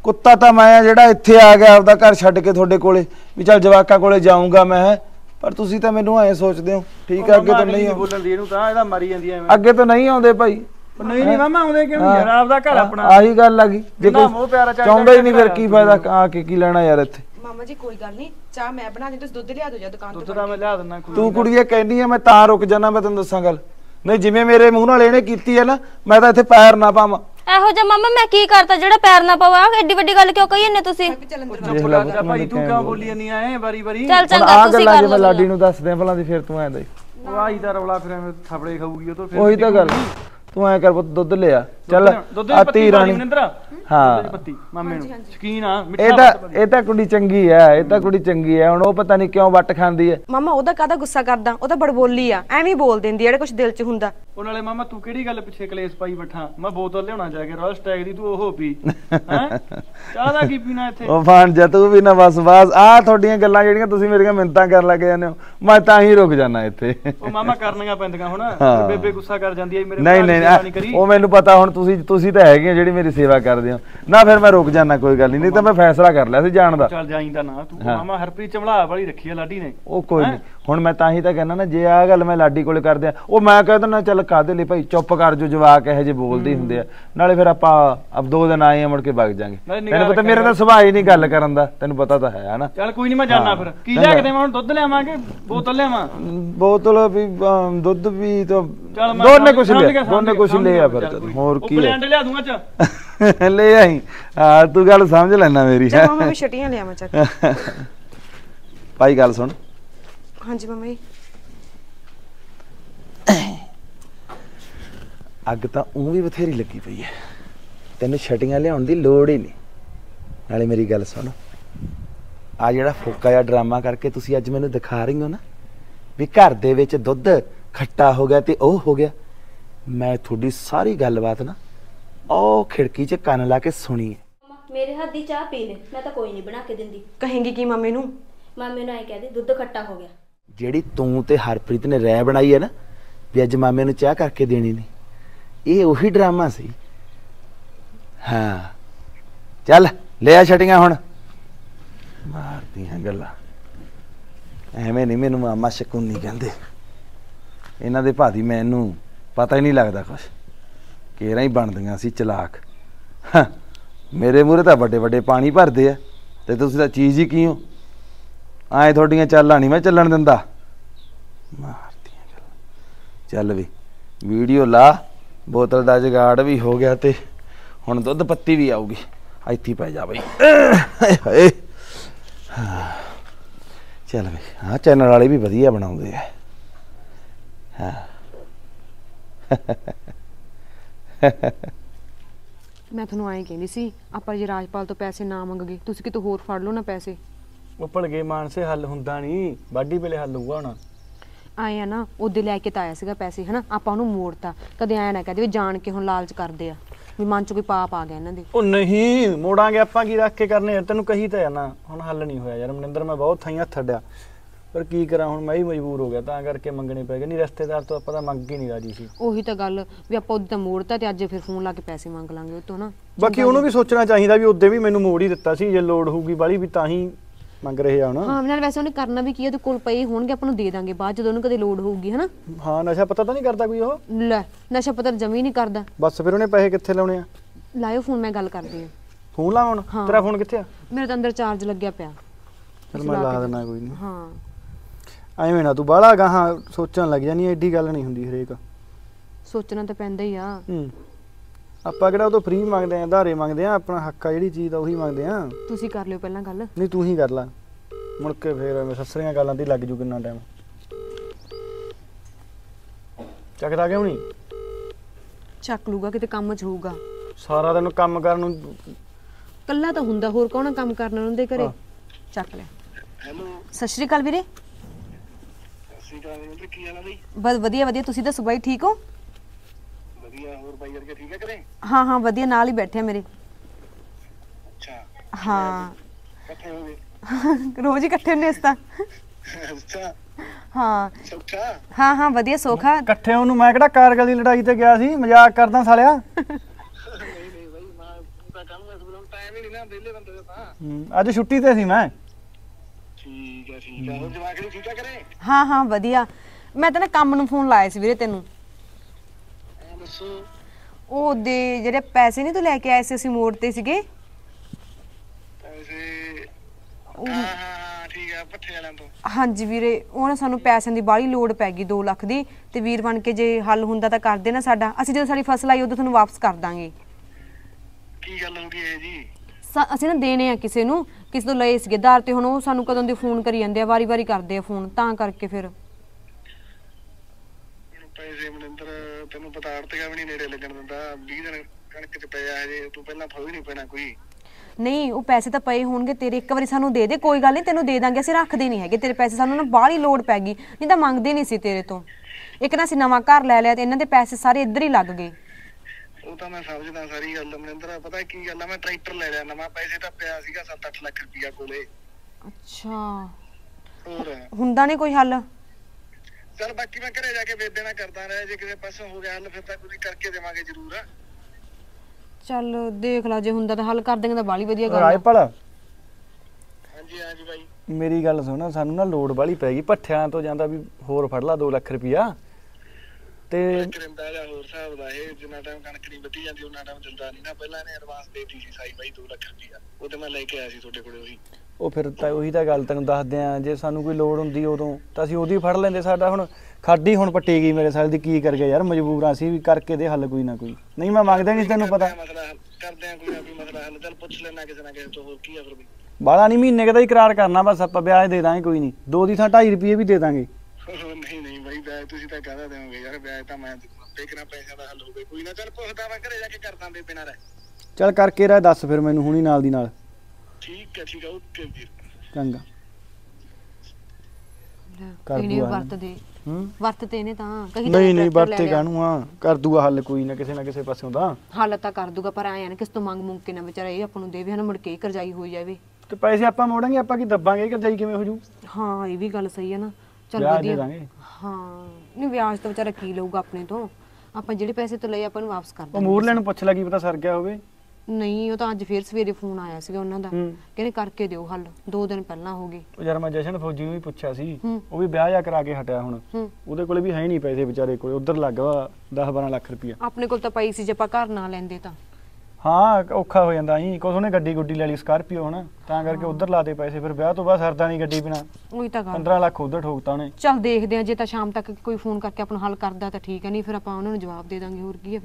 ਕੁੱਤਾ ਤਾਂ ਮੈਂ ਆ ਜਿਹੜਾ ਇੱਥੇ ਆ ਗਿਆ ਆਪਦਾ ਘਰ ਛੱਡ ਕੇ ਤੁਹਾਡੇ ਕੋਲੇ ਵੀ ਚੱਲ ਜਵਾਕਾਂ ਕੋਲੇ ਜਾਊਂਗਾ ਮੈਂ, ਪਰ ਤੁਸੀਂ ਤਾਂ ਮੈਨੂੰ ਐਂ ਸੋਚਦੇ ਹੋ। ਠੀਕ ਆ, ਅੱਗੇ ਤੋਂ ਨਹੀਂ ਆਉ- ਬੋਲਣ ਦੀ ਇਹਨੂੰ ਤਾਂ ਇਹਦਾ ਮਰੀ ਜਾਂਦੀ ਐਵੇਂ। ਅੱਗੇ ਤੋਂ ਨਹੀਂ ਆਉਂਦੇ ਭਾਈ। ਉਹ ਨਹੀਂ ਨਹੀਂ ਮਾਮਾ ਆਉਂਦੇ ਕਿਉਂ ਹਾਂ। ਯਾਰ, ਆਪਦਾ ਘਰ ਆਪਣਾ। ਆਹੀ ਗੱਲ ਆ ਗਈ, ਜੇ ਜਿੰਨਾ ਮੋਹ ਪਿਆਰਾ ਕੋਈ ਚੱਲ ਚਾਹੁੰਦਾ ਹੀ ਜਾਂਦਾ ਨਹੀਂ ਫਿਰ ਘਰ ਕੀ ਆ। ਫਾਇਦਾ ਆ ਕੇ ਕੀ ਲੈਣਾ ਯਾਰ ਇੱਥੇ। ਮਾਮਾ ਜੀ ਕੋਈ ਗੱਲ ਨਹੀਂ, ਚਾਹ ਮੈਂ ਬਣਾ ਦੇ, ਤੁਸੀਂ ਦੁੱਧ ਲਿਆ ਦਿਓ ਜਾਂ ਦੁਕਾਨ ਦੁੱਧ ਤੋਂ ਦਾ ਮੈਂ ਲਿਆ ਦਿੰਦਾ ਕੋਈ ਤੂੰ ਕੁੜੀਏ ਕਹਿੰਦੀ ਆ ਮੈਂ ਤਾਂ ਰੁਕ ਜਾਣਾ, ਮੈਂ ਤੈਨੂੰ ਦੱਸਾਂ ਗੱਲ, ਨਹੀਂ ਜਿਵੇਂ ਮੇਰੇ ਮੂੰਹ ਨਾਲ ਇਹਨੇ ਕੀਤੀ ਹੈ ਨਾ, ਮੈਂ ਤਾਂ ਇੱਥੇ ਪੈਰ ਨਾ ਪਾਵਾਂ। ਇਹੋ ਜਿਹਾ ਮਾਮਾ ਮੈਂ ਕੀ ਕਰਤਾ ਜਿਹੜਾ ਪੈਰ ਨਾ ਪਵਾ? ਐਡੀ ਵੱਡੀ ਗੱਲ ਕਿਉਂ ਕਹੀ ਜਾਂਦੇ ਤੁਸੀਂ? ਚੱਲ ਅੰਦਰ ਦੇਖ ਲੈ ਜਾ ਭਾਈ, ਤੂੰ ਕਿਉਂ ਬੋਲੀ ਜਾਂਦੀ ਐ ਵਾਰੀ ਵਾਰੀ? ਚੱਲ ਹੁਣ ਚੰਗਾ ਆਹ ਤੁਸੀਂ ਗੱਲਾਂ ਕਰ ਜੇ ਮੈਂ ਲਓ ਲਾਡੀ ਨੂੰ ਦੱਸਦੇ ਆ ਭਲਾ ਦੀ, ਫਿਰ ਤੂੰ ਐਂ ਦੇ ਉਹ ਆਈ ਦਾ ਰੌਲਾ ਫਿਰ ਐਵੇਂ ਥਾਪੜੇ ਖਾਊਗੀ ਉਹ ਤੋਂ ਫਿਰ। ਉਹੀ ਤਾਂ ਗੱਲ, ਤੂੰ ਐਂ ਕਰ ਪੁੱਤ ਦੁੱਧ ਲਿਆ ਚੱਲ। ਦੁੱਧ ਆ ਦੀ ਪੱਤੀ ਧੀ ਰਾਣੀ ਮਨਿੰਦਰ, ਹਾਂ ਪੱਤੀ ਮਾਮੇ ਨੂੰ ਸ਼ਕੀਨ ਆ ਮਿੱਠਾ। ਇਹ ਤਾਂ ਇਹ ਤਾਂ ਕੁੜੀ ਚੰਗੀ ਐ, ਇਹ ਤਾਂ ਕੁੜੀ ਚੰਗੀ ਐ। ਹੁਣ ਉਹ ਪਤਾ ਨਹੀਂ ਕਿਉਂ ਵੱਟ ਖਾਂਦੀ ਐ। ਮਾਮਾ ਉਹਦਾ ਕਾਹਦਾ ਗੁੱਸਾ ਕਰਦਾ, ਉਹ ਤਾਂ ਬੜਬੋਲੀ ਆ, ਐਵੇਂ ਬੋਲ ਦਿੰਦੀ ਜਿਹੜੇ ਕੁਝ ਦਿਲ 'ਚ ਹੁੰਦਾ। ਉਹ ਨਾਲੇ ਮਾਮਾ ਤੂੰ ਕਿਹੜੀ ਗੱਲ ਪਿੱਛੇ ਕਲੇਸ਼ ਪਾਈ ਬੈਠਾ? ਮੈਂ ਬੋਤਲ ਲਿਆਉਣਾ ਜਾ ਕੇ ਰਾਇਲ ਸਟੈਗ ਦੀ, ਤੂੰ ਉਹ ਪੀ ਹੈ। ਚਾਹ ਦਾ ਕੀ ਪੀਣਾ ਇੱਥੇ? ਉਹ ਫਾਨ ਜਾ ਤੂੰ ਵੀ ਨਾ ਬਸ ਬਸ ਆਹ ਤੁਹਾਡੀਆਂ ਗੱਲਾਂ ਜਿਹੜੀਆਂ ਤੁਸੀਂ ਮੇਰੀਆਂ ਮਿੰਨਤਾਂ ਕਰਨ ਲੱਗ ਜਾਂਦੇ ਹੋ, ਮੈਂ ਤਾਂ ਹੀ ਰੁਕ ਜਾਣਾ ਇੱਥੇ। ਉਹ ਮਾਮਾ ਕਰਨੀਆਂ ਪੈਂਦੀਆਂ ਹੁਣ, ਹਾਂ। ਬੇਬੇ ਗੁੱਸਾ ਕਰ ਜਾਂਦੀ ਐ ਮੇਰੇ ਨਹੀਂ ਭਰਾ ਦੀ ਨਹੀਂ ਸੇਵਾ ਨਹੀਂ ਕਰੀ। ਉਹ ਮੈਨੂੰ ਪਤਾ, ਹੁਣ ਤੁਸੀਂ ਤੁਸੀਂ ਤਾਂ ਹੈਗੇ ਜਿਹੜੀ ਮੇਰੀ ਸੇਵਾ ਕਰਦੇ ਹੋ ਨਾ, ਫਿਰ ਮੈਂ ਰੁਕ ਜਾਣਾ ਕੋਈ ਗੱਲ ਨਹੀਂ, ਨਹੀਂ ਤਾਂ ਮੈਂ ਫੈਸਲਾ ਕਰ ਲਿਆ ਸੀ ਜਾਣ ਦਾ। ਚੱਲ ਜਾਈਂਦਾ ਨਾ ਤੂੰ। ਹਾਂ। ਮਾਮਾ ਹਰਪ੍ਰੀਤ ਚਮੜਾ ਵਾਲੀ ਰੱਖੀ ਆ ਲਾਡੀ ਨੇ। ਉਹ ਕੋਈ ਨਹੀਂ, ਹੁਣ ਮੈਂ ਤਾਂ ਹੀ ਤਾਂ ਕਹਿੰਦਾ ਨਾ, ਜੇ ਆਹ ਗੱਲ ਮੈਂ ਲਾਡੀ ਕੋਲੇ ਕਰਦੇ ਆ, ਉਹ ਮੈਂ ਕਹਿ ਦਿੰਦਾ ਚੱਲ ਕਾਹਦੇ ਲਈ ਭਾਈ, ਚੁੱਪ ਕਰ ਜੋ, ਜਵਾਕ ਇਹੋ ਜਿਹੇ ਬੋਲਦੇ ਹੁੰਦੇ ਆ, ਨਾਲੇ ਫਿਰ ਆਪਾਂ ਅਬ ਦੋ ਦਿਨ ਆਏ ਆ ਮੁੜ ਕੇ ਵਗ ਜਾਾਂਗੇ। ਨਾਲੇ ਨਿਗਾਹ ਤੈਨੂੰ ਪਤਾ ਮੇਰੇ ਤਾਂ ਸੁਭਾਅ ਹੀ ਨਹੀਂ ਗੱਲ ਕਰਨ ਦਾ, ਤੈਨੂੰ ਪਤਾ ਤਾਂ ਹੈ ਹਨਾ। ਚੱਲ ਕੋਈ ਨਹੀਂ ਮੈਂ ਜਾਣਾ ਫਿਰ। ਕੀ ਲਿਆ ਕੇ ਦੇਵਾਂ ਹੁਣ? ਦੁੱਧ ਲਿਆਵਾਂਗੇ ਬੋਤਲ ਲਿਆਵਾਂ? ਬੋਤਲ ਵੀ ਅਮ, ਦੁੱਧ ਵੀ ਤਾਂ ਚੱਲ ਮੈਂ ਦੋਨੇ ਕੁਛ ਸਮਝ ਲਿਆ, ਗਿਆ, ਦੋਨੇ ਸਮਝ ਕੁਛ ਗਿਆ, ਲੈ ਆ ਸਮਝ ਫਿਰ ਗਿਆ, ਚੱਲ, ਹੋਰ ਉਹ ਕੀ ਹੈ। ਬਲੈਂਡ ਲਿਆ ਦੂੰਗਾ ਚ ਲੈ ਆਈ। ਹਾਂ ਤੂੰ ਗੱਲ ਸਮਝ ਲੈਣਾ ਮੇਰੀ। ਚੱਲ ਮਾਮਾ ਮੈਂ ਛਟੀਆਂ ਲਿਆਵਾਂ ਚੱਕ। ਭਾਈ ਗੱਲ ਸੁਣ, ਹਾਂਜੀ ਮਾਮਾ ਜੀ। ਅੱਗ ਤਾਂ ਉਹ ਵੀ ਬਥੇਰੀ ਲੱਗੀ ਪਈ ਹੈ, ਤੈਨੂੰ ਛਟੀਆਂ ਲਿਆਉਣ ਦੀ ਲੋੜ ਹੀ ਨਹੀਂ। ਨਾਲੇ ਮੇਰੀ ਗੱਲ ਸੁਣ, ਆ ਜਿਹੜਾ ਫੋਕਾ ਜਿਹਾ ਡਰਾਮਾ ਕਰਕੇ ਤੁਸੀਂ ਅੱਜ ਮੈਨੂੰ ਦਿਖਾ ਰਹੀ ਹੋ ਨਾ ਵੀ ਘਰ ਦੇ ਵਿੱਚ ਦੁੱਧ ਖੱਟਾ ਹੋ ਗਿਆ ਤੇ ਉਹ ਹੋ ਗਿਆ, ਮੈਂ ਤੁਹਾਡੀ ਸਾਰੀ ਗੱਲਬਾਤ ਨਾ ਉਹ ਖਿੜਕੀ 'ਚ ਕੰਨ ਲਾ ਕੇ ਸੁਣੀ ਹੈ। ਮੇਰੇ ਹੱਥ ਦੀ ਚਾਹ ਪੀ ਲੈ, ਮੈਂ ਤਾਂ ਕੋਈ ਨਹੀਂ ਬਣਾ ਕੇ ਦਿੰਦੀ। ਕਹੇਂਗੀ ਕੀ ਮਾਮੇ ਨੂੰ? ਮਾਮੇ ਨੂੰ ਐ ਕਹਿ ਦੇ ਦੁੱਧ ਖੱਟਾ ਹੋ ਗਿਆ। ਜਿਹੜੀ ਤੂੰ ਤੇ ਹਰਪ੍ਰੀਤ ਨੇ ਰਹਿ ਬਣਾਈ ਹੈ ਨਾ ਵੀ ਅੱਜ ਮਾਮੇ ਨੂੰ ਚਾਹ ਕਰਕੇ ਦੇਣੀ ਨਹੀਂ, ਇਹ ਉਹੀ ਡਰਾਮਾ ਸੀ। ਹਾਂ ਚੱਲ ਲੈ ਆ ਛਟੀਆਂ ਹੁਣ। ਮਾਰਦੀਆਂ ਗੱਲਾਂ, ਐਵੇਂ ਨਹੀਂ ਮੈਨੂੰ ਮਾਮਾ ਸ਼ਕੂਨੀ ਕਹਿੰਦੇ, ਇਹਨਾਂ ਦੇ ਭਾਦੀ ਮੈਨੂੰ ਪਤਾ ਹੀ ਨਹੀਂ ਲੱਗਦਾ ਕੁਛ, ਕੇਰਾਂ ਹੀ ਬਣਦੀਆਂ ਸੀ ਚਲਾਕ। ਹਾਂ, ਮੇਰੇ ਮੂਹਰੇ ਤਾਂ ਵੱਡੇ ਵੱਡੇ ਪਾਣੀ ਭਰਦੇ ਆ ਤੇ ਤੁਸੀਂ ਤਾਂ ਚੀਜ਼ ਹੀ ਕੀ ਹੋ, ਐਂ ਤੁਹਾਡੀਆਂ ਚਾਲਾਂ ਨਹੀਂ ਮੈਂ ਚੱਲਣ ਦਿੰਦਾ। ਮਾਰਦੀਆਂ ਗੱਲਾਂ। ਚੱਲ ਵੀ ਵੀਡੀਓ ਲਾ, ਬੋਤਲ ਦਾ ਜਗਾੜ ਵੀ ਹੋ ਗਿਆ ਤੇ ਹੁਣ ਦੁੱਧ ਪੱਤੀ ਵੀ ਆਊਗੀ, ਇੱਥੇ ਪੈ ਜਾ ਬਈ। ਹਾਏ ਹਾਏ। ਚੱਲ ਬਈ, ਹਾਂ ਚੈਨਲ ਵਾਲੇ ਵੀ ਵਧੀਆ ਬਣਾਉਂਦੇ ਆ। ਹਾਂ ਮੈਂ ਤੁਹਾਨੂੰ ਐਂ ਕਹਿੰਦੀ ਸੀ, ਆਪਾਂ ਜੇ ਰਾਜਪਾਲ ਤੋਂ ਪੈਸੇ ਨਾ ਮੰਗਗੇ, ਤੁਸੀਂ ਕਿਤੋਂ ਹੋਰ ਫੜ ਲਓ ਨਾ ਪੈਸੇ। ਉਹ ਭਲਗੇ ਮਾਨਸੇ ਹੱਲ ਹੁੰਦਾ ਨਹੀਂ, ਵਾਢੀ ਵੇਲੇ ਹੱਲ ਹੋਊਗਾ ਹੁਣ। ਆਏ ਆ ਨਾ, ਉਹਦੇ ਲੈ ਕੇ ਤਾਂ ਆਇਆ ਸੀਗਾ ਪੈਸੇ ਹਨਾ, ਆਪਾਂ ਉਹਨੂੰ ਮੋੜਤਾ। ਕਦੇ ਐ ਨਾ ਕਹਦੇ ਵੀ ਜਾਣ ਕੇ ਹੁਣ ਲਾਲਚ ਕਰਦੇ ਆ, ਵੀ ਮਨ ਚ ਕੋਈ ਪਾਪ ਆ ਗਿਆ ਇਹਨਾਂ ਦੇ। ਉਹ ਨਹੀਂ ਮੋੜਾਂਗੇ ਆਪਾਂ, ਕੀ ਰੱਖ ਕੇ ਕਰਨੇ ਯਾਰ, ਤੈਨੂੰ ਕਹੀ ਤਾਂ ਹੈ ਨਾ, ਹੁਣ ਹੱਲ ਨਹੀਂ ਹੋਇਆ ਯਾਰ ਮਨਿੰਦਰ, ਮੈਂ ਬਹੁਤ ਥਾਈਂ ਹੱਥ ਅੱਡਿਆ, ਪਰ ਕੀ ਕਰਾਂ ਹੁਣ, ਮੈਂ ਹੀ ਮਜਬੂਰ ਹੋ ਗਿਆ, ਤਾਂ ਕਰਕੇ ਮੰਗਣੇ ਪੈ ਗਏ, ਨਹੀਂ ਰਿਸ਼ਤੇਦਾਰ ਤੋਂ ਆਪਾਂ ਤਾਂ ਮੰਗ ਹੀ ਨਹੀਂ ਰਾਜੀ ਸੀ। ਉਹੀ ਤਾਂ ਗੱਲ ਵੀ ਆਪਾਂ ਉਹਦੀ ਤਾਂ ਮੋੜਤਾ ਤੇ ਅੱਜ ਫਿਰ ਫੋਨ ਲਾ ਕੇ ਪੈਸੇ ਮੰਗ ਲਾਂਗੇ ਉਹ ਤੋਂ ਨਾ। ਬਾਕੀ ਉਹਨੂੰ ਵੀ ਸੋਚਣਾ ਚਾਹੀਦਾ ਵੀ ਉਹਦੇ ਵੀ ਮੈਨੂੰ ਮੋੜ ਹੀ ਦਿੱਤਾ ਸੀ, ਜੇ ਲੋੜ ਹੋਊਗੀ ਬਾਲੀ ਵੀ ਤਾਂ ਹੀ ਮੰਗ ਰਹੇ ਆ ਹੁਣ। ਹਾਂ ਨਾਲ ਵੈਸੇ ਉਹਨੇ ਕਰਨਾ ਵੀ ਕੀ, ਉਹਦੇ ਕੋਲ ਪਏ ਹੋਣਗੇ, ਆਪਾਂ ਨੂੰ ਦੇ ਦਾਂਗੇ ਬਾਅਦ ਜਦੋਂ ਉਹਨੂੰ ਕਦੇ ਲੋੜ ਹੋਊਗੀ ਹਨਾ। ਹਾਂ ਨਸ਼ਾ ਪਤਾ ਤਾਂ ਨਹੀਂ ਕਰਦਾ ਕੋਈ ਉਹ? ਲੈ ਨਸ਼ਾ ਪਤਾ ਜਮੀ ਨਹੀਂ ਕਰਦਾ। ਬਸ ਫਿਰ ਉਹਨੇ ਪੈਸੇ ਕਿੱਥੇ ਲਾਉਣੇ ਆ? ਲਾਇਓ ਫੋਨ, ਮੈਂ ਗੱਲ ਕਰਦੀ ਆ। ਫੋਨ ਲਾ ਹੁਣ, ਤੇਰਾ ਫੋਨ ਕਿੱਥੇ ਆ? ਮੇਰੇ ਤਾਂ ਅੰਦਰ ਚਾਰਜ ਲੱਗਿਆ ਪਿਆ। ਚਲ ਮੈਂ ਲਾ ਦੇਣਾ, ਕੋਈ ਨਹੀਂ। ਹਾਂ ਐਵੇਂ ਨਾ ਤੂੰ ਬਾਹਲਾ ਗਾਹਾਂ ਸੋਚਣ ਲੱਗ ਜਾਨੀ, ਐਡੀ ਗੱਲ ਨਹੀਂ ਹੁੰਦੀ ਹਰੇਕ। ਸੋਚਣਾ ਤਾਂ ਪੈਂਦਾ ਹੀ ਆ। ਹੂੰ ਆਪਾਂ ਕਿਹੜਾ ਉਹ ਤੋਂ ਫ੍ਰੀ ਮੰਗਦੇ ਆਂ, ਆਧਾਰੇ ਮੰਗਦੇ ਆਂ, ਆਪਣਾ ਹੱਕ ਆ ਜਿਹੜੀ ਚੀਜ਼ ਦਾ ਉਹੀ ਮੰਗਦੇ ਆਂ। ਤੁਸੀਂ ਕਰ ਲਿਓ ਪਹਿਲਾਂ ਗੱਲ। ਨਹੀਂ ਤੂੰ ਹੀ ਕਰ ਲੈ, ਮੁੜ ਕੇ ਫੇਰ ਐਵੇਂ ਸੱਸਰੀਆਂ ਗੱਲਾਂ ਦੀ ਲੱਗ ਜੂ ਕਿੰਨਾ ਟਾਈਮ। ਚੱਕਦਾ ਕਿਉਂ ਨਹੀਂ? ਚੱਕ ਲੂਗਾ, ਕਿਤੇ ਕੰਮ ਚ ਹੋਊਗਾ। ਸਾਰਾ ਦਿਨ ਕੰਮ ਕਰਨ ਨੂੰ। ਕੱਲਾ ਤਾਂ ਹੁੰਦਾ, ਹੋਰ ਕੌਣ ਕੰਮ ਕਰਨ ਉਹਦੇ ਘਰੇ। ਚੱਕ ਲੈ। ਹੈਲੋ, ਸਤਿ ਸ਼੍ਰੀ ਅਕਾਲ ਵੀਰੇ। ਸਤਿ ਸ਼੍ਰੀ ਅਕਾਲ ਵੀਰੇ, ਕੀ ਹਾਲ ਆ ਬਈ? ਬਸ ਵਧੀਆ ਵਧੀਆ, ਤੁਸੀਂ ਦੱਸੋ ਬਾਈ ਠੀਕ ਹੋ? ਵਧੀਆ, ਹੋਰ ਬਾਈ ਵਰਗੇ ਠੀਕ ਆ ਘਰੇ? ਹਾਂ ਹਾਂ ਵਧੀਆ, ਨਾਲ ਹੀ ਬੈਠੇ ਆ ਮੇਰੇ। ਅੱਛਾ, ਹਾਂ ਇਕੱਠੇ ਹੋ ਗਏ? ਰੋਜ਼ ਹੀ ਇਕੱਠੇ ਹੁੰਦੇ ਇਸ ਤਾਂ। ਅੱਛਾ, ਹਾਂ ਸੌਖਾ? ਹਾਂ ਹਾਂ ਵਧੀਆ ਸੋਖਾ। ਇਕੱਠੇ ਉਹਨੂੰ ਮੈਂ ਕਿਹੜਾ ਕਾਰਗਲ ਦੀ ਲੜਾਈ ਤੇ ਗਿਆ ਸੀ, ਮਜ਼ਾਕ ਕਰਦਾ ਸਾਲਿਆ। ਨਹੀਂ ਨਹੀਂ ਬਾਈ, ਮੈਂ ਤਾਂ ਕੰਮ ਇਸ ਵੇਲੇ ਟਾਈਮ ਹੀ ਨਹੀਂ ਨਾ ਵਿਹਲੇ ਬੰਦੇ ਦਾ ਤਾਂ। ਹੂੰ, ਅੱਜ ਛੁੱਟੀ ਤੇ ਸੀ ਮੈਂ। ਠੀਕ ਹੈ ਠੀਕ ਹੈ। ਹੋਰ ਜਵਾਕ ਨੂੰ ਠੀਕ ਆ ਕਰੇ? ਹਾਂ ਹਾਂ ਵਧੀਆ। ਮੈਂ ਤਾਂ ਨਾ ਕੰਮ ਨੂੰ ਫੋਨ ਲਾਇਆ ਸੀ ਵੀਰੇ ਤੈਨੂੰ। ਹਾਂ ਦੱਸੋ। ਉਹ ਦੇ ਜਿਹੜੇ ਪੈਸੇ ਨਹੀਂ ਤੂੰ ਲੈ ਕੇ ਆਏ ਸੀ ਅਸੀਂ ਮੋੜ ਤੇ ਸੀਗੇ। ਪੈਸੇ? ਹਾਂ ਹਾਂ ਹਾਂ ਠੀਕ ਹੈ, ਭੱਠੇ ਵਾਲਿਆਂ ਤੋਂ। ਹਾਂਜੀ ਵੀਰੇ, ਉਹ ਨਾ ਸਾਨੂੰ ਪੈਸਿਆਂ ਦੀ ਬਾਹਲੀ ਲੋੜ ਪੈ ਗਈ ਦੋ ਲੱਖ ਦੀ, ਤੇ ਵੀਰ ਬਣ ਕੇ ਜੇ ਹੱਲ ਹੁੰਦਾ ਤਾਂ ਕਰ ਦੇਣਾ ਸਾਡਾ। ਅਸੀਂ ਜਦੋਂ ਸਾਡੀ ਫਸਲ ਆਈ ਉਦੋਂ ਤੁਹਾਨੂੰ ਵਾਪਸ ਕਰ ਦਾਂਗੇ। ਕੀ ਗੱਲ ਹੋ ਗਈ ਹੈ ਜੀ? ਸ- ਅਸੀਂ ਨਾ ਦੇਣੇ ਆ ਕਿਸੇ ਨੂੰ, ਕਿਸੇ ਤੋਂ ਲਏ ਸੀਗੇ ਧਾਰ ਤੇ, ਹੁਣ ਉਹ ਸਾਨੂੰ ਕਦੋਂ ਦੇ ਫੋਨ ਕਰੀ ਜਾਂਦੇ ਆ, ਵਾਰੀ ਵਾਰੀ ਕਰਦੇ ਆ ਫੋਨ, ਤਾਂ ਕਰਕੇ ਫਿਰ। ਪੈਸੇ ਮਨਿੰਦਰ ਤੈਨੂੰ ਪਤਾ ਆੜਤੀਆ ਵੀ ਨਹੀਂ ਨੇੜੇ ਲੱਗਣ ਦਿੰਦਾ। ਵੀਹ ਦਿਨ ਕਣਕ ਚ ਪਿਆ ਹਜੇ, ਤੂੰ ਪਹਿਲਾਂ ਫੋਈ ਨਹੀਂ ਪੈਣਾ ਕੋਈ। ਨਹੀਂ ਉਹ ਪੈਸੇ ਤਾਂ ਪਏ ਹੋਣਗੇ ਤੇਰੇ, ਇੱਕ ਵਾਰੀ ਸਾਨੂੰ ਦੇ ਦੇ, ਕੋਈ ਗੱਲ ਨਹੀਂ ਤੈਨੂੰ ਦੇ ਦਾਂਗੇ, ਅਸੀਂ ਰੱਖਦੇ ਨਹੀਂ ਹੈਗੇ ਤੇਰੇ ਪੈਸੇ, ਸਾਨੂੰ ਨਾ ਬਾਹਲੀ ਲੋੜ ਪੈ ਗਈ, ਨਹੀਂ ਤਾਂ ਮੰਗਦੇ ਨਹੀਂ ਸੀ ਤੇਰੇ ਤੋਂ। ਇੱਕ ਨਾ ਅਸੀਂ ਨਵਾਂ ਘਰ ਲੈ ਲਿਆ ਤੇ ਇਹਨਾਂ ਦੇ ਪੈਸੇ ਸਾਰੇ ਇੱਧਰ ਹੀ ਲੱਗ ਗਏ। ਉਹ ਤਾਂ ਮੈਂ ਸਮਝਦਾ ਸਾਰੀ ਗੱਲ ਮਨਿੰਦਰ, ਪਤਾ ਕੀ ਗੱਲ ਆ, ਮੈਂ ਟਰੈਕਟਰ ਲੈ ਲਿਆ ਨਵਾਂ, ਪੈਸੇ ਤਾਂ ਪਿਆ ਸੀਗਾ ਸੱਤ ਅੱਠ ਲੱਖ ਰੁਪਇਆ ਕੋਲੇ। ਅੱਛਾ, ਹੋਰ ਹੁੰਦਾ ਨਹੀਂ ਕੋਈ ਹੱਲ? ਚੱਲ ਬਾਕੀ ਮੈਂ ਘਰੇ ਜਾ ਕੇ ਬੇਬੇ ਨਾਲ ਕਰਦਾ ਰਿਹਾ, ਜੇ ਕਿਸੇ ਪਾਸੋਂ ਹੋ ਗਿਆ ਹੱਲ ਫਿਰ ਤਾਂ ਕੋਈ ਕਰਕੇ ਦੇਵਾਂਗੇ ਜ਼ਰੂਰ। ਚੱਲ ਦੇਖ ਲਾ, ਜੇ ਹੁੰਦਾ ਤਾਂ ਹੱਲ ਕਰ ਦੇਂਗੇ ਤਾਂ ਬਾਹਲੀ ਵਧੀਆ ਗੱਲ ਆ। ਰਾਜਪਾਲ, ਹਾਂਜੀ ਹਾਂਜੀ ਬਾਈ। ਮੇਰੀ ਗੱਲ ਸੁਣ, ਸਾਨੂੰ ਨਾ ਲੋੜ ਵਾਲੀ ਪੈ ਗਈ, ਭੱਠਿਆਂ ਤੋਂ ਜਾਂਦਾ ਵੀ ਹੋਰ ਫੜ ਲਾ ਦੋ ਲੱਖ ਰੁਪਇਆ ਤੇ ਕਰਿੰਦਾ ਜਾਂ ਹੋਰ ਹਿਸਾਬ ਦਾ ਇਹ, ਜਿੰਨਾ ਟਾਈਮ ਕਣਕ ਨਹੀਂ ਵੱਢੀ ਜਾਂਦੀ ਉਹਨਾਂ ਟਾਈਮ ਦਿੰਦਾ ਨਹੀਂ ਨਾ। ਪਹਿਲਾਂ ਇਹਨੇ ਐਡਵਾਂਸ ਦੇ ਦਿੱਤੀ ਸੀ ਸਾਈ ਬਾਈ ਦੋ ਲੱਖ ਰੁਪਇਆ, ਉਹ ਤੇ ਮੈਂ ਲੈ ਕੇ ਆਇਆ ਸੀ ਤੁਹਾਡੇ ਕੋਲੇ ਉਹੀ। ਉਹ ਫਿਰ ਤਾਂ ਉਹੀ ਤਾਂ ਗੱਲ ਤੈਨੂੰ ਦੱਸਦੇ ਆ, ਜੇ ਸਾਨੂੰ ਕੋਈ ਲੋੜ ਹੁੰਦੀ ਉਦੋਂ ਤਾਂ ਅਸੀਂ ਉਹਦੀ ਫੜ ਲੈਂਦੇ। ਸਾਡਾ ਹੁਣ ਖਾਡੀ ਹੁਣ ਪੱਟੀ ਗਈ ਮੇਰੇ ਸਾਲ ਦੀ, ਕੀ ਕਰ ਗਏ ਯਾਰ, ਮਜਬੂਰ ਅਸੀਂ ਵੀ ਕਰਕੇ ਦੇ ਹੱਲ ਕੋਈ ਨਾ ਕੋਈ। ਨਹੀਂ ਮੈਂ ਮੰਗਦਾ ਨਹੀਂ, ਤੈਨੂੰ ਪਤਾ ਮਸਲਾ ਹੱਲ ਕਰਦੇ ਆ, ਕੋਈ ਨਾ ਕੋਈ ਮਸਲਾ ਹੱਲ। ਚੱਲ ਪੁੱਛ ਲੈਣਾ ਕਿਸੇ ਨਾ ਕਿਸੇ ਤੋਂ, ਹੋਰ ਕੀ ਆ ਫਿਰ ਬਈ। ਬਾਲਾ ਨਹੀਂ, ਮਹੀਨੇ ਕਦਾ ਹੀ ਇਕਰਾਰ ਕਰਨਾ ਬਸ, ਆਪਾਂ ਵਿਆਜ ਦੇ ਦਾਂਗੇ, ਕੋਈ ਨਹੀਂ, ਦੋ ਦੀ ਥਾਂ ਢਾਈ ਰੁਪਏ ਵੀ ਦੇ ਦਾਂਗੇ। ਨਹੀਂ ਨਹੀਂ ਬਾਈ, ਵਿਆਜ ਤੁਸੀਂ ਤਾਂ ਕਹਿਦਾ ਦੇਵੋਗੇ ਯਾਰ, ਵਿਆਜ ਤਾਂ ਮੈਂ ਦੇਖਣਾ, ਪੈਸਿਆਂ ਦਾ ਹੱਲ ਹੋਵੇ ਕੋਈ ਨਾ। ਚੱਲ ਪੁੱਛਦਾ ਮੈਂ ਘਰੇ ਜਾ ਕੇ ਕਰਦਾ ਬੇਬੇ ਨਾਲ। ਚੱਲ ਕਰਕੇ ਰਹਿ ਦੱਸ ਫਿਰ ਮੈਨੂੰ ਹੁਣੀ ਨਾਲ ਦੀ ਨਾਲ। ਠੀਕ ਹੈ ਠੀਕ ਹੈ, ਓਕੇ ਵੀਰ। ਚੰਗਾ ਕਰ ਇਹਨੇ ਦੂਆ ਵਰਤ ਦੇ, ਹੂੰ, ਵਰਤ ਤੇ ਇਹਨੇ ਤਾਂ ਕਹੀ ਤਾਂ ਨਹੀਂ ਨਹੀਂ tractor ਲੈ ਵਰਤੇ ਲਿਆ। ਕਾਹਨੂੰ ਆ, ਕਰ ਦੂਗਾ ਹੱਲ ਕੋਈ ਨਾ ਕਿਸੇ ਨਾ ਕਿਸੇ ਪਾਸਿਓਂ ਦਾ। ਹੱਲ ਤਾਂ ਕਰ ਦੂਗਾ, ਪਰ ਆਇਆ ਨਾ ਕਿਸ ਤੋਂ ਮੰਗ ਮੁੰਗ ਕੇ ਨਾ ਵਿਚਾਰਾ ਇਹ ਆਪਾਂ ਨੂੰ ਦੇਵੇ, ਹਨਾ ਮੁੜ ਕੇ ਕਰਜ਼ਾਈ ਹੋ ਜਾਵੇ। ਤੇ ਪੈਸੇ ਆਪਾਂ ਮੋੜਾਂਗੇ, ਆਪਾਂ ਕੀ ਦੱਬਾਂਗੇ, ਕਰਜਾਈ ਕਿਵੇਂ ਹੋ ਜੂ? ਹਾਂ ਇਹ ਵੀ ਗੱਲ ਸਹੀ ਹੈ ਨਾ। ਚੱਲ ਵਿਆਜ ਦੇ ਵਧੀਆ। ਦਾਂਗੇ। ਹਾਂ ਨਹੀਂ ਵਿਆਜ ਤਾਂ ਵਿਚਾਰਾ ਕੀ ਲਊਗਾ ਆਪਣੇ ਤੋਂ, ਆਪਾਂ ਜਿਹੜੇ ਪੈਸੇ ਤੋਂ ਲਏ ਆਪਾਂ ਨੂੰ ਵਾਪਸ ਕਰ ਉਹ ਦਾਂਗੇ। ਮੂਰਲੇ ਨੂੰ ਪੁੱਛ ਲੈ, ਕੀ ਪਤਾ ਸਰ ਗਿਆ ਹੋਵੇ। ਨਹੀਂ ਉਹ ਤਾਂ ਅੱਜ ਫੇਰ ਸਵੇਰੇ ਫੋਨ ਆਇਆ ਸੀਗਾ ਉਹਨਾਂ ਦਾ, ਹੂੰ। ਕਹਿੰਦੇ ਕਰਕੇ ਦਿਓ ਹੱਲ, ਦੋ ਦਿਨ ਪਹਿਲਾਂ ਹੋ ਗਏ। ਉਹ ਯਾਰ ਮੈਂ ਜਸ਼ਨ ਫੌਜੀ ਨੂੰ ਵੀ ਪੁੱਛਿਆ ਸੀ, ਹੂੰ। ਉਹ ਵੀ ਵਿਆਹ ਜਾ ਕਰਾ ਕੇ ਹਟਿਆ ਹੁਣ, ਹੂੰ ਉਹਦੇ ਕੋਲੇ ਵੀ ਹੈ ਨਹੀਂ ਪੈਸੇ ਵਿਚਾਰੇ ਕੋਲੇ, ਉਧਰ ਲੱਗ ਵਾ ਦਸ ਬਾਰਾਂ ਲੱਖ ਰੁਪਇਆ। ਆਪਣੇ ਕੋਲ ਤਾਂ ਪਈ ਸੀ, ਜੇ ਆਪਾਂ ਘਰ ਨਾ ਲੈਂਦੇ ਤਾਂ। ਹਾਂ ਔਖਾ ਹੋ ਜਾਂਦਾ ਸੀ, ਕੁਛ ਉਹਨੇ ਗੱਡੀ ਗੁੱਡੀ ਲੈ ਲਈ ਸਕਾਰਪੀਓ ਹਨਾ, ਤਾਂ ਕਰਕੇ ਉਧਰ ਲਾਤੇ ਪੈਸੇ, ਫਿਰ ਵਿਆਹ ਤੋਂ ਬਾਅਦ ਸਰਦਾ ਨਹੀਂ ਗੱਡੀ ਬਿਨਾ। ਉਹੀ ਤਾਂ ਗੱਲ। ਪੰਦਰਾਂ ਲੱਖ ਉਧਰ ਠੋਕਤਾ ਉਹਨੇ। ਚੱਲ ਦੇਖਦੇ ਆ, ਜੇ ਤਾਂ ਸ਼ਾਮ ਤੱਕ ਕੋਈ ਫੋਨ ਕਰਕੇ ਆਪਣਾ ਹੱਲ ਕਰਦਾ ਤਾਂ ਠੀਕ ਹੈ, ਨਹੀਂ ਫਿਰ ਆਪਾਂ ਉਹਨਾਂ ਨੂੰ ਜਵਾਬ ਦੇ ਦਾਂਗੇ, ਹੋਰ ਕੀ ਹੈ ਫਿਰ।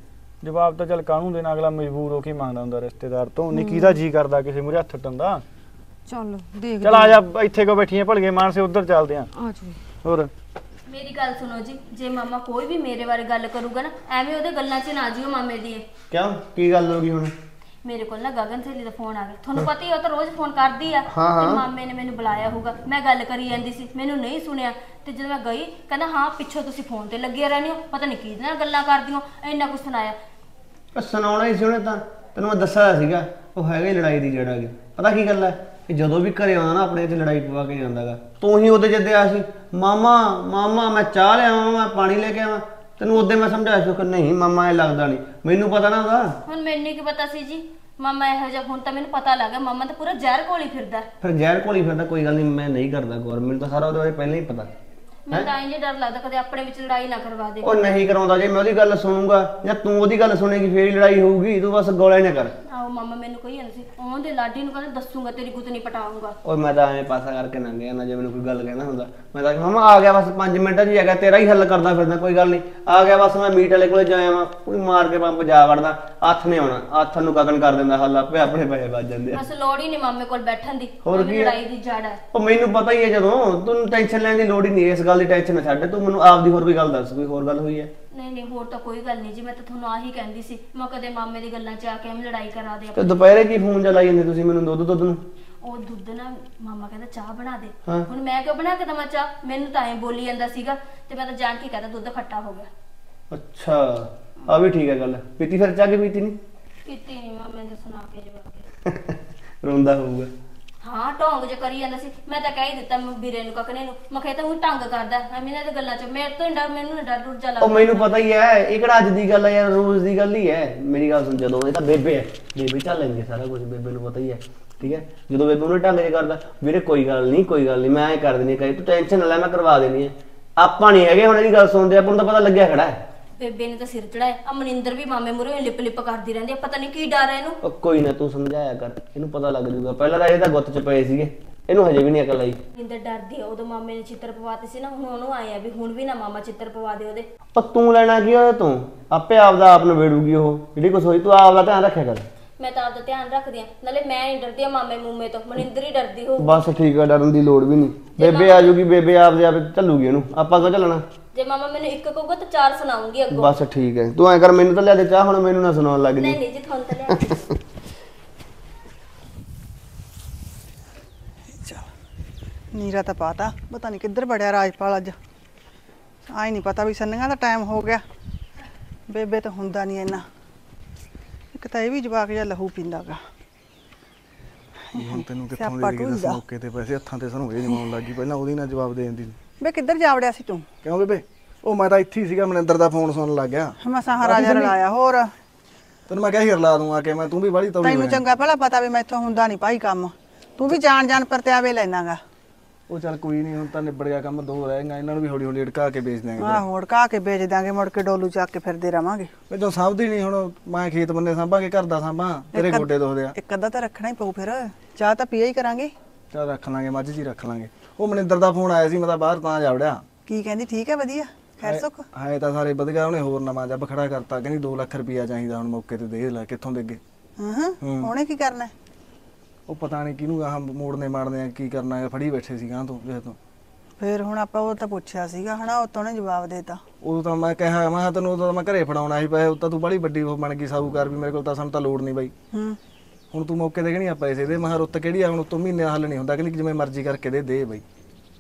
ਜਵਾਬ ਤਾਂ ਚੱਲ ਕਾਹਨੂੰ ਦੇਣਾ, ਅਗਲਾ ਮਜਬੂਰ ਹੋ ਕੇ ਮੰਗਦਾ ਹੁੰਦਾ ਰਿਸ਼ਤੇਦਾਰ ਤੋਂ, ਨਿੱਕੀ ਦਾ ਜੀ ਕਰਦਾ ਕਿਸੇ ਮੂਹਰੇ ਹੱਥ ਟੰਨ ਦਾ। ਚੱਲ ਦੇਖਦੇ ਚੱਲ ਆ ਜਾ, ਇੱਥੇ ਕੋ ਬੈਠੀਆਂ ਭਲਗੇ ਮਾਨਸੇ, ਉਧਰ ਚੱਲਦੇ ਆਂ। ਆ ਜੀ। ਹੋਰ ਮੇਰੀ ਗੱਲ ਸੁਣੋ ਜੀ, ਜੇ ਮਾਮਾ ਕੋਈ ਵੀ ਮੇਰੇ ਬਾਰੇ ਗੱਲ ਕਰੂਗਾ ਨਾ, ਐਵੇਂ ਉਹਦੇ ਗੱਲਾਂ 'ਚ ਨਾ ਜਿਓ ਮਾਮੇ ਦੀ। ਕਿਉਂ ਕੀ ਗੱਲ ਹੋ ਗਈ ਹੁਣ? ਮੇਰੇ ਕੋਲ ਨਾ ਗਗਨ ਸਹੇਲੀ ਦਾ ਫੋਨ ਆ ਗਿਆ, ਤੁਹਾਨੂੰ ਪਤਾ ਹੀ ਉਹ ਤਾਂ ਰੋਜ਼ ਫੋਨ ਕਰਦੀ ਆ। ਹਾਂ, ਹਾਂ। ਤੇ ਮਾਮੇ ਨੇ ਮੈਨੂੰ ਬੁਲਾਇਆ ਹੋਊਗਾ, ਮੈਂ ਗੱਲ ਕਰੀ ਜਾਂਦੀ ਸੀ, ਮੈਨੂੰ ਨਹੀਂ ਸੁਣਿਆ, ਤੇ ਜਦੋਂ ਮੈਂ ਗਈ ਕਹਿੰਦਾ ਹਾਂ ਪਿੱਛੋਂ ਤੁਸੀਂ ਫੋਨ ਤੇ ਲੱਗੇ ਰਹਿੰਦੇ ਹੋ, ਪਤਾ ਨਹੀਂ ਕਿਹਦੇ ਨਾਲ ਗੱਲਾਂ ਕਰਦੀ ਹੋ, ਇੰਨਾ ਕੁਝ ਸੁਣਾਇਆ। ਉਹ ਸੁਣਾਉਣਾ ਹੀ ਸੀ ਉਹਨੇ ਤਾਂ, ਤੈਨੂੰ ਮੈਂ ਦੱਸਿਆ ਸੀਗਾ, ਉਹ ਹੈਗਾ ਹੀ ਲੜਾਈ ਦੀ ਜੜ ਆ ਗਈ। ਪਤਾ ਕੀ ਗੱਲ ਹੈ, ਕਿ ਜਦੋਂ ਵੀ ਘਰੇ ਆਉਣਾ ਨਾ ਆਪਣੇ ਇੱਥੇ ਲੜਾਈ ਪਵਾ ਕੇ ਜਾਂਦਾਗਾ। ਤੂੰ ਹੀ ਉਹਦੇ ਜਿੱਦੇ ਆ ਸੀ, ਮਾਮਾ ਮਾਮਾ ਮੈਂ ਚਾਹ ਲਿਆਵਾਂ, ਮੈਂ ਪਾਣੀ ਲੈ ਕੇ ਆਵਾਂ, ਤੈਨੂੰ ਉਹਦੇ ਮੈਂ ਸਮਝਾਇਆ ਸੀ ਕਿ ਨਹੀਂ ਮਾਮਾ ਇਹ ਲੱਗਦਾ ਨਹੀਂ, ਮੈਨੂੰ ਪਤਾ ਨਾ ਉਹਦਾ। ਹੁਣ ਮੈਨੂੰ ਕੀ ਪਤਾ ਸੀ ਜੀ ਮਾਮਾ ਇਹੋ ਜਿਹਾ, ਹੁਣ ਤਾਂ ਮੈਨੂੰ ਪਤਾ ਲੱਗ ਗਿਆ ਮਾਮਾ ਤਾਂ ਪੂਰਾ ਜ਼ਹਿਰ ਘੋਲੀ ਫਿਰਦਾ। ਫਿਰ ਜ਼ਹਿਰ ਕੋਲ ਹੀ ਫਿਰਦਾ, ਕੋਈ ਗੱਲ ਨਹੀਂ, ਮੈਂ ਨਹੀਂ ਕਰਦਾ ਗੌਰ, ਮੈਨੂੰ ਤਾਂ ਸਾਰਾ ਉਹਦੇ ਬਾਰੇ ਪਹਿਲਾਂ ਹੀ ਪਤਾ। ਮੈਨੂੰ ਤਾਂ ਇੰਜ ਡਰ ਲੱਗਦਾ ਕਦੇ ਆਪਣੇ ਵਿੱਚ ਲੜਾਈ ਨਾ ਕਰਵਾ ਦੇ। ਉਹ ਨਹੀਂ ਕਰਾਉਂਦਾ, ਜੇ ਮੈਂ ਉਹਦੀ ਗੱਲ ਸੁਣੂਗਾ ਜਾਂ ਤੂੰ ਉਹਦੀ ਗੱਲ ਸੁਣੇਗੀ ਫੇਰ ਹੀ ਲੜਾਈ ਹੋਊਗੀ, ਤੂੰ ਬਸ ਗੋਲਾ ਹੀ ਨਾ ਕਰ। ਆਹੋ ਮਾਮਾ ਮੈਨੂੰ ਕਹੀ ਜਾਂਦਾ ਸੀ, ਉਹਦੇ ਲਾਡੀ ਨੂੰ ਕਹਿੰਦਾ ਦੱਸੂਗਾ ਤੇਰੀ ਗੁੱਤਨੀ ਪਟਾਉਂਗਾ। ਓਏ ਮੈਂ ਤਾਂ ਐਵੇਂ ਪਾਸਾ ਕਰਕੇ ਲੰਘ ਗਿਆ ਨਾ, ਜੇ ਮੈਨੂੰ ਕੋਈ ਗੱਲ ਕਹਿਣਾ ਹੁੰਦਾ ਮੈਂ ਤਾਂ ਮਾਮਾ ਆ ਗਿਆ ਬਸ ਪੰਜ ਮਿੰਟਾਂ 'ਚ ਹੀ ਹੈਗਾ, ਤੇਰਾ ਹੀ ਹੱਲ ਕਰਦਾ ਫਿਰਦਾ, ਕੋਈ ਗੱਲ ਨਹੀਂ ਆ ਗਿਆ ਬਸ, ਮੈਂ ਮੀਟ ਵਾਲੇ ਕੋਲੇ ਜਾਇਆ ਵਾਂ, ਕੋਈ ਮਾਰ ਕੇ ਪੰਪ ਜਾ ਵੜਦਾ, ਹੱਥ ਨੇ ਆਉਣਾ, ਹੱਥ ਨੂੰ ਗਗਨ ਕਰ ਦਿੰਦਾ ਹੱਲ, ਆਪੇ ਆਪਣੇ ਪੈਸੇ ਵੱਜ ਜਾਂਦੇ ਆ। ਬਸ ਲੋੜ ਹੀ ਨਹੀਂ ਮਾਮੇ ਕੋਲ ਬੈਠਣ ਦੀ, ਹੋਰ ਉਹਦੀ ਕੀ ਹੈ? ਲੜਾਈ ਦੀ ਜੜ ਹੈ। ਉਹ ਮੈਨੂੰ ਪਤਾ ਹੀ ਹੈ, ਜਦੋਂ ਤੈਨੂੰ ਟੈਨਸ਼ਨ ਲੈਣ ਦੀ ਲੋੜ ਹੀ ਨਹੀਂ, ਇਸ ਗੱਲ ਦੀ ਟੈਨਸ਼ਨ ਨਾ ਛੱਡ, ਤੂੰ ਮੈਨੂੰ ਆਪਦੀ ਹੋਰ ਕੋਈ ਗੱਲ ਦੱਸ, ਕੋਈ ਹੋਰ ਗੱਲ ਹੋਈ ਹੈ? ਨਹੀਂ ਨਹੀਂ ਹੋਰ ਤਾਂ ਕੋਈ ਗੱਲ ਨਹੀਂ ਜੀ, ਮੈਂ ਤਾਂ ਤੁਹਾਨੂੰ ਆਹੀ ਕਹਿੰਦੀ ਸੀ, ਮੈਂ ਕਦੇ ਮਾਮੇ ਦੀ ਗੱਲਾਂ 'ਚ ਆ ਕੇ ਐਵੇਂ ਲੜਾਈ ਕਰਾ ਦੇ। ਤੇ ਦੁਪਹਿਰੇ ਕੀ ਫੋਨ ਚਲਾਈ ਜਾਂਦੇ ਤੁਸੀਂ ਮੈਨੂੰ ਦੁੱਧ ਦੁੱਧ ਨੂੰ? ਉਹ ਦੁੱਧ ਨਾ ਮਾਮਾ ਕਹਿੰਦਾ ਚਾਹ ਬਣਾ ਦੇ, ਹਾਂ। ਹੁਣ ਮੈਂ ਕਿਉਂ ਬਣਾ ਕੇ ਦਵਾਂ ਚਾਹ, ਮੈਨੂੰ ਤਾਂ ਐਂ ਬੋਲੀ ਜਾਂਦਾ ਸੀਗਾ, ਤੇ ਮੈਂ ਤਾਂ ਜਾਣ ਕੇ ਕਹਿੰਦਾ ਦੁੱਧ ਖੱਟਾ ਹੋ ਗਿਆ। ਅੱਛਾ ਆ ਵੀ ਠੀਕ ਹੈ ਗੱਲ, ਪੀਤੀ ਫਿਰ ਚਾਹ ਕੇ ਪੀਤੀ ਨਹੀਂ? ਪੀਤੀ ਨਹੀਂ ਮਾਮੇ ਨੇ ਸੁਣਾ ਕੇ ਜਵਾਬ। ਰੋਂਦਾ ਹੋਊਗਾ। ਹਾਂ ਢੋਂਗ ਜੇ ਕਰੀ ਜਾਂਦਾ ਸੀ। ਮੈਂ ਤਾਂ ਕਹਿ ਹੀ ਦਿੱਤਾ ਮੈਂ ਵੀਰੇ ਨੂੰ ਕਕਨੇ ਨੂੰ, ਮੈਂ ਕਿਹਾ ਤਾਂ ਉਹ ਢੰਗ ਕਰਦਾ ਐਵੇਂ ਇਹਨਾਂ ਦੇ ਗੱਲਾਂ 'ਚ ਮੇਰੇ ਤੋਂ ਹੀ ਡਰ, ਮੈਨੂੰ ਨਾ ਡਰ ਡੁਰ ਜਾ ਲੱਗਦਾ। ਉਹ ਮੈਨੂੰ ਪਤਾ ਹੀ ਹੈ, ਇਹ ਕਿਹੜਾ ਅੱਜ ਦੀ ਗੱਲ ਹੈ ਯਾਰ, ਰੋਜ਼ ਦੀ ਗੱਲ ਹੀ ਹੈ। ਮੇਰੀ ਗੱਲ ਸੁਣ, ਜਦੋਂ ਇਹ ਤਾਂ ਬੇਬੇ ਹੈ, ਬੇਬੇ ਚੱਲ ਲੈਂਦੀ ਸਾਰਾ ਕੁਝ, ਬੇਬੇ ਨੂੰ ਪਤਾ ਹੀ ਹੈ ਠੀਕ ਹੈ। ਜਦੋਂ ਬੇਬੇ ਉਹਨੇ ਢੰਗ ਜੇ ਕਰਦਾ, ਵੀਰੇ ਕੋਈ ਗੱਲ ਨਹੀਂ ਕੋਈ ਗੱਲ ਨਹੀਂ ਮੈਂ ਐਂ ਕਰ ਦੇਣੀ, ਕਹੇ ਤੂੰ ਟੈਨਸ਼ਨ ਨਾ ਲੈ ਮੈਂ ਕਰਵਾ ਦੇਣੀ ਹੈ। ਆਪਾਂ ਨਹੀਂ ਹੈਗੇ ਹੁਣ ਇਹਦੀ ਗੱਲ ਸੁਣਦੇ, ਆਪਾਂ ਨੂੰ ਤਾਂ ਪਤਾ ਲੱਗਿਆ ਖੜਾ ਹੈ। ਬੇਬੇ ਨੇ ਤਾਂ ਸਿਰ ਚੜਾਇਆ, ਆ ਮਨਿੰਦਰ ਵੀ ਮਾਮੇ ਮੂਹਰੇ ਲਿਪ ਲਿਪ ਕਰਦੀ ਰਹਿੰਦੀ ਆ, ਪਤਾ ਨਹੀਂ ਕੀ ਡਰ ਹੈ ਇਹਨੂੰ। ਉਹ ਕੋਈ ਨਾ ਤੂੰ ਸਮਝਾਇਆ ਕਰ, ਇਹਨੂੰ ਪਤਾ ਲੱਗ ਜੂਗਾ। ਪਹਿਲਾਂ ਤਾਂ ਇਹ ਤਾਂ ਗੁੱਤ ਚ ਪਏ ਸੀਗੇ, ਇਹਨੂੰ ਹਜੇ ਵੀ ਨਹੀਂ ਅਕਲ ਆਈ। ਮਨਿੰਦਰ ਡਰਦੀ ਆ, ਉਦੋਂ ਮਾਮੇ ਨੇ ਚਿੱਤਰ ਪਵਾਤੇ ਸੀ ਨਾ, ਹੁਣ ਉਹਨੂੰ ਆਏ ਆ ਵੀ ਹੁਣ ਵੀ ਨਾ ਮਾਮਾ ਚਿੱਤਰ ਪਵਾ ਦੇ ਉਹਦੇ। ਪਰ ਤੂੰ ਲੈਣਾ ਕੀ ਹੋਇਆ, ਤੂੰ ਆਪੇ ਆਪਦਾ ਆਪ ਨਵੇੜੂਗੀ ਉਹ ਜਿਹੜੀ ਕੁਛ ਹੋਈ, ਤੂੰ ਆਪਦਾ ਧਿਆਨ ਰੱਖਿਆ ਕਰ। ਮੈਂ ਤਾਂ ਆਪਦਾ ਧਿਆਨ ਰੱਖਦੀ ਆ, ਨਾਲੇ ਮੈਂ ਨਹੀਂ ਡਰਦੀ ਆ ਮਾਮੇ ਮੂਮੇ ਤੋਂ, ਮਨਿੰਦਰ ਹੀ ਡਰਦੀ ਹੋ। ਬਸ ਠੀਕ ਆ, ਡਰਨ ਦੀ ਲੋੜ ਵੀ ਨਹੀਂ, ਬੇਬੇ ਆ ਜੂਗੀ, ਬੇਬੇ ਆਪਦੇ ਆਪ ਚੱਲੂਗੀ ਇਹਨੂੰ, ਆਪਾਂ ਕਿਉਂ ਚੱਲਣਾ। ਜੇ ਮਾਮਾ ਮੈਨੂੰ ਇੱਕ ਕਹੂਗਾ ਤਾਂ ਚਾਰ ਸੁਣਾਉਂਗੀ ਅੱਗੋਂ। ਬਸ ਠੀਕ ਹੈ, ਤੂੰ ਐ ਕਰ ਮੈਨੂੰ ਤਾਂ ਲਿਆ ਦੇ ਚਾਹ, ਹੁਣ ਮੈਨੂੰ ਨਾ ਸੁਣਾਉਣ ਲੱਗ ਜੀ। ਨਹੀਂ ਨਹੀਂ ਜੀ ਤੁਹਾਨੂੰ ਤਾਂ ਲਿਆ ਦੇ। ਨੀਰਾ ਤਾਂ ਪਾਤਾ, ਪਤਾ ਨਹੀਂ ਕਿੱਧਰ ਵੜਿਆ ਰਾਜਪਾਲ ਅੱਜ। ਆਈ ਨਹੀਂ ਪਤਾ ਵੀ ਸੰਨੀਆਂ ਦਾ ਟਾਈਮ ਹੋ ਗਿਆ, ਬੇਬੇ ਤਾਂ ਹੁੰਦਾ ਨਹੀਂ ਇੰਨਾ। ਇੱਕ ਤਾਂ ਇਹ ਵੀ ਜਵਾਕ ਜਿਹਾ ਲਹੂ ਪੀਂਦਾ ਗਾ। ਹੁਣ ਤੈਨੂੰ ਕਿੱਥੋਂ ਸਿਆਪਾ ਦੇ ਕੇ ਦੱਸ, ਢੂੰਦਾ। ਮੌਕੇ ਤੇ ਪੈਸੇ ਹੱਥਾਂ ਤੇ ਸਾਨੂੰ ਇਹ ਜਮਾਉਣ ਲੱਗੀ, ਪਹਿਲਾਂ ਉਹਦੀ ਨਾਲ ਜਵਾਬ ਦੇ ਦਿੰਦੀ। ਬੇ ਕਿੱਧਰ ਜਾ ਵੜਿਆ ਸੀ ਤੂੰ? ਕਿਉਂ ਬੇਬੇ? ਉਹ ਮੈਂ ਤਾਂ ਇੱਥੇ ਹੀ ਸੀਗਾ, ਮਨਿੰਦਰ ਦਾ ਫੋਨ ਸੁਣਨ ਲੱਗ ਗਿਆ। ਮਸਾਂ ਰਾਜਾ ਰਲਾਇਆ ਹੋਰ। ਤੈਨੂੰ ਮੈਂ ਕਿਹਾ ਸੀ ਰਲਾ ਦੂੰ ਆ ਕੇ, ਮੈਂ ਤੂੰ ਵੀ ਬੜੀ ਤੌੜੀ ਤੈਨੂੰ ਚੰਗਾ ਭਲਾ ਪਤਾ ਵੀ ਮੈਥੋਂ ਹੁੰਦਾ ਨਹੀਂ ਭਾਈ ਕੰਮ, ਤੂੰ ਵੀ ਜਾਣ ਜਾਣ ਪਰਤਿਆਵੇ ਲੈਣਾਗਾ। ਉਹ ਚੱਲ ਕੋਈ ਨਹੀਂ, ਹੁਣ ਤਾਂ ਨਿਬੜ ਗਿਆ ਕੰਮ, ਦੋ ਰਹਿ ਗਏ, ਇਹਨਾਂ ਨੂੰ ਵੀ ਹੌਲੀ ਹੌਲੀ ਅੜਕਾ ਕੇ ਵੇਚ ਦਿਆਂਗੇ। ਆਹ ਹੋੜ ਕਾ ਕੇ ਵੇਚ ਦਾਂਗੇ, ਮੁੜ ਕੇ ਡੋਲੂ ਚੱਕ ਕੇ ਫਿਰਦੇ ਰਵਾਂਗੇ। ਮੈਂ ਜਦੋਂ ਸਾਂਭਦੀ ਨਹੀਂ, ਹੁਣ ਮੈਂ ਖੇਤ ਬੰਨੇ ਸਾਂਭਾਂਗੇ, ਘਰ ਦਾ ਸਾਂਭਾਂ, ਤੇਰੇ ਇੱਕ- ਗੋਡੇ ਦੁਖਦੇ ਆ। ਇੱਕ ਅੱਧਾ ਤਾਂ ਰੱਖਣਾ ਹੀ ਪਊ, ਫਿਰ ਚਾਹ ਤਾਂ ਪੀਆ ਹੀ ਕਰਾਂਗੇ। ਚੱਲ ਰੱਖ ਲਾਂਗੇ, ਮੱਝ ਜੀ ਰੱਖ ਲਾਂਗੇ। ਉਹ ਮਨਿੰਦਰ ਦਾ ਫੋਨ ਆਇਆ ਸੀ, ਮੈਂ ਤਾਂ ਬਾਹਰ ਤਾਂ ਜਾ ਵੜਿਆ। ਕੀ ਕਹਿੰਦੀ? ਠੀਕ ਹੈ ਵਧੀਆ, ਖੈਰ ਸੁੱਖ? ਹੈ ਤਾਂ ਸਾਰੇ ਵਧੀਆ, ਉਹਨੇ ਹੋਰ ਨਵਾਂ ਜੱਬ ਖੜਾ ਕਰਤਾ, ਕਹਿੰਦੀ ਦੋ ਲੱਖ ਰੁਪਈਆ ਚਾਹੀਦਾ ਹੁਣ ਮੌਕੇ ਤੇ, ਦੇ ਲੈ ਕਿੱਥੋਂ ਦੇਗੇ। ਹਾਂ ਹਾਂ ਉਹਨੇ ਕੀ ਕਰਨਾ ਹੈ? ਉਹ ਪਤਾ ਨਹੀਂ ਕਿਹਨੂੰ ਆਹ ਮੋੜਨੇ ਮਾਰਨੇ ਆ, ਕੀ ਕਰਨਾ ਹੈ, ਫੜੀ ਬੈਠੇ ਸੀ ਗਾਂ ਤੋਂ ਜੇ ਤੋਂ। ਫਿਰ ਹੁਣ ਆਪਾਂ ਉਹ ਤਾਂ ਪੁੱਛਿਆ ਸੀਗਾ ਹਨਾ, ਉਹ ਤੋਂ ਉਹਨੇ ਜਵਾਬ ਦੇਤਾ। ਉਦੋਂ ਤਾਂ ਮੈਂ ਕਿਹਾ, ਮੈਂ ਕਿਹਾ ਤੈਨੂੰ ਉਦੋਂ ਤਾਂ ਮੈਂ ਘਰੇ ਫੜਾਉਣਾ ਸੀ ਪੈਸੇ, ਉਹ ਤਾਂ ਤੂੰ ਬੜੀ ਵੱਡੀ ਉਹ ਬਣ ਗਈ ਸਾਹੂਕਾਰ, ਵੀ ਮੇਰੇ ਕੋਲ ਤਾਂ ਸਾਨੂੰ ਤਾਂ ਲੋੜ ਨਹੀਂ ਬਾਈ। ਹੂੰ ਹੁਣ ਤੂੰ ਮੌਕੇ ਤੇ ਕਹਿਣੀ ਆ ਪੈਸੇ ਦੇ, ਮੈਂ ਕਿਹਾ ਰੁੱਤ ਕਿਹੜੀ ਆ, ਹੁਣ ਉਤੋਂ ਮਹੀਨੇ ਦਾ ਹੱਲ ਨਹੀਂ ਹੁੰਦਾ, ਕਹਿੰਦੀ ਜਿਵੇਂ ਮਰਜ਼ੀ ਕਰਕੇ ਦੇ ਦੇ ਬਾਈ।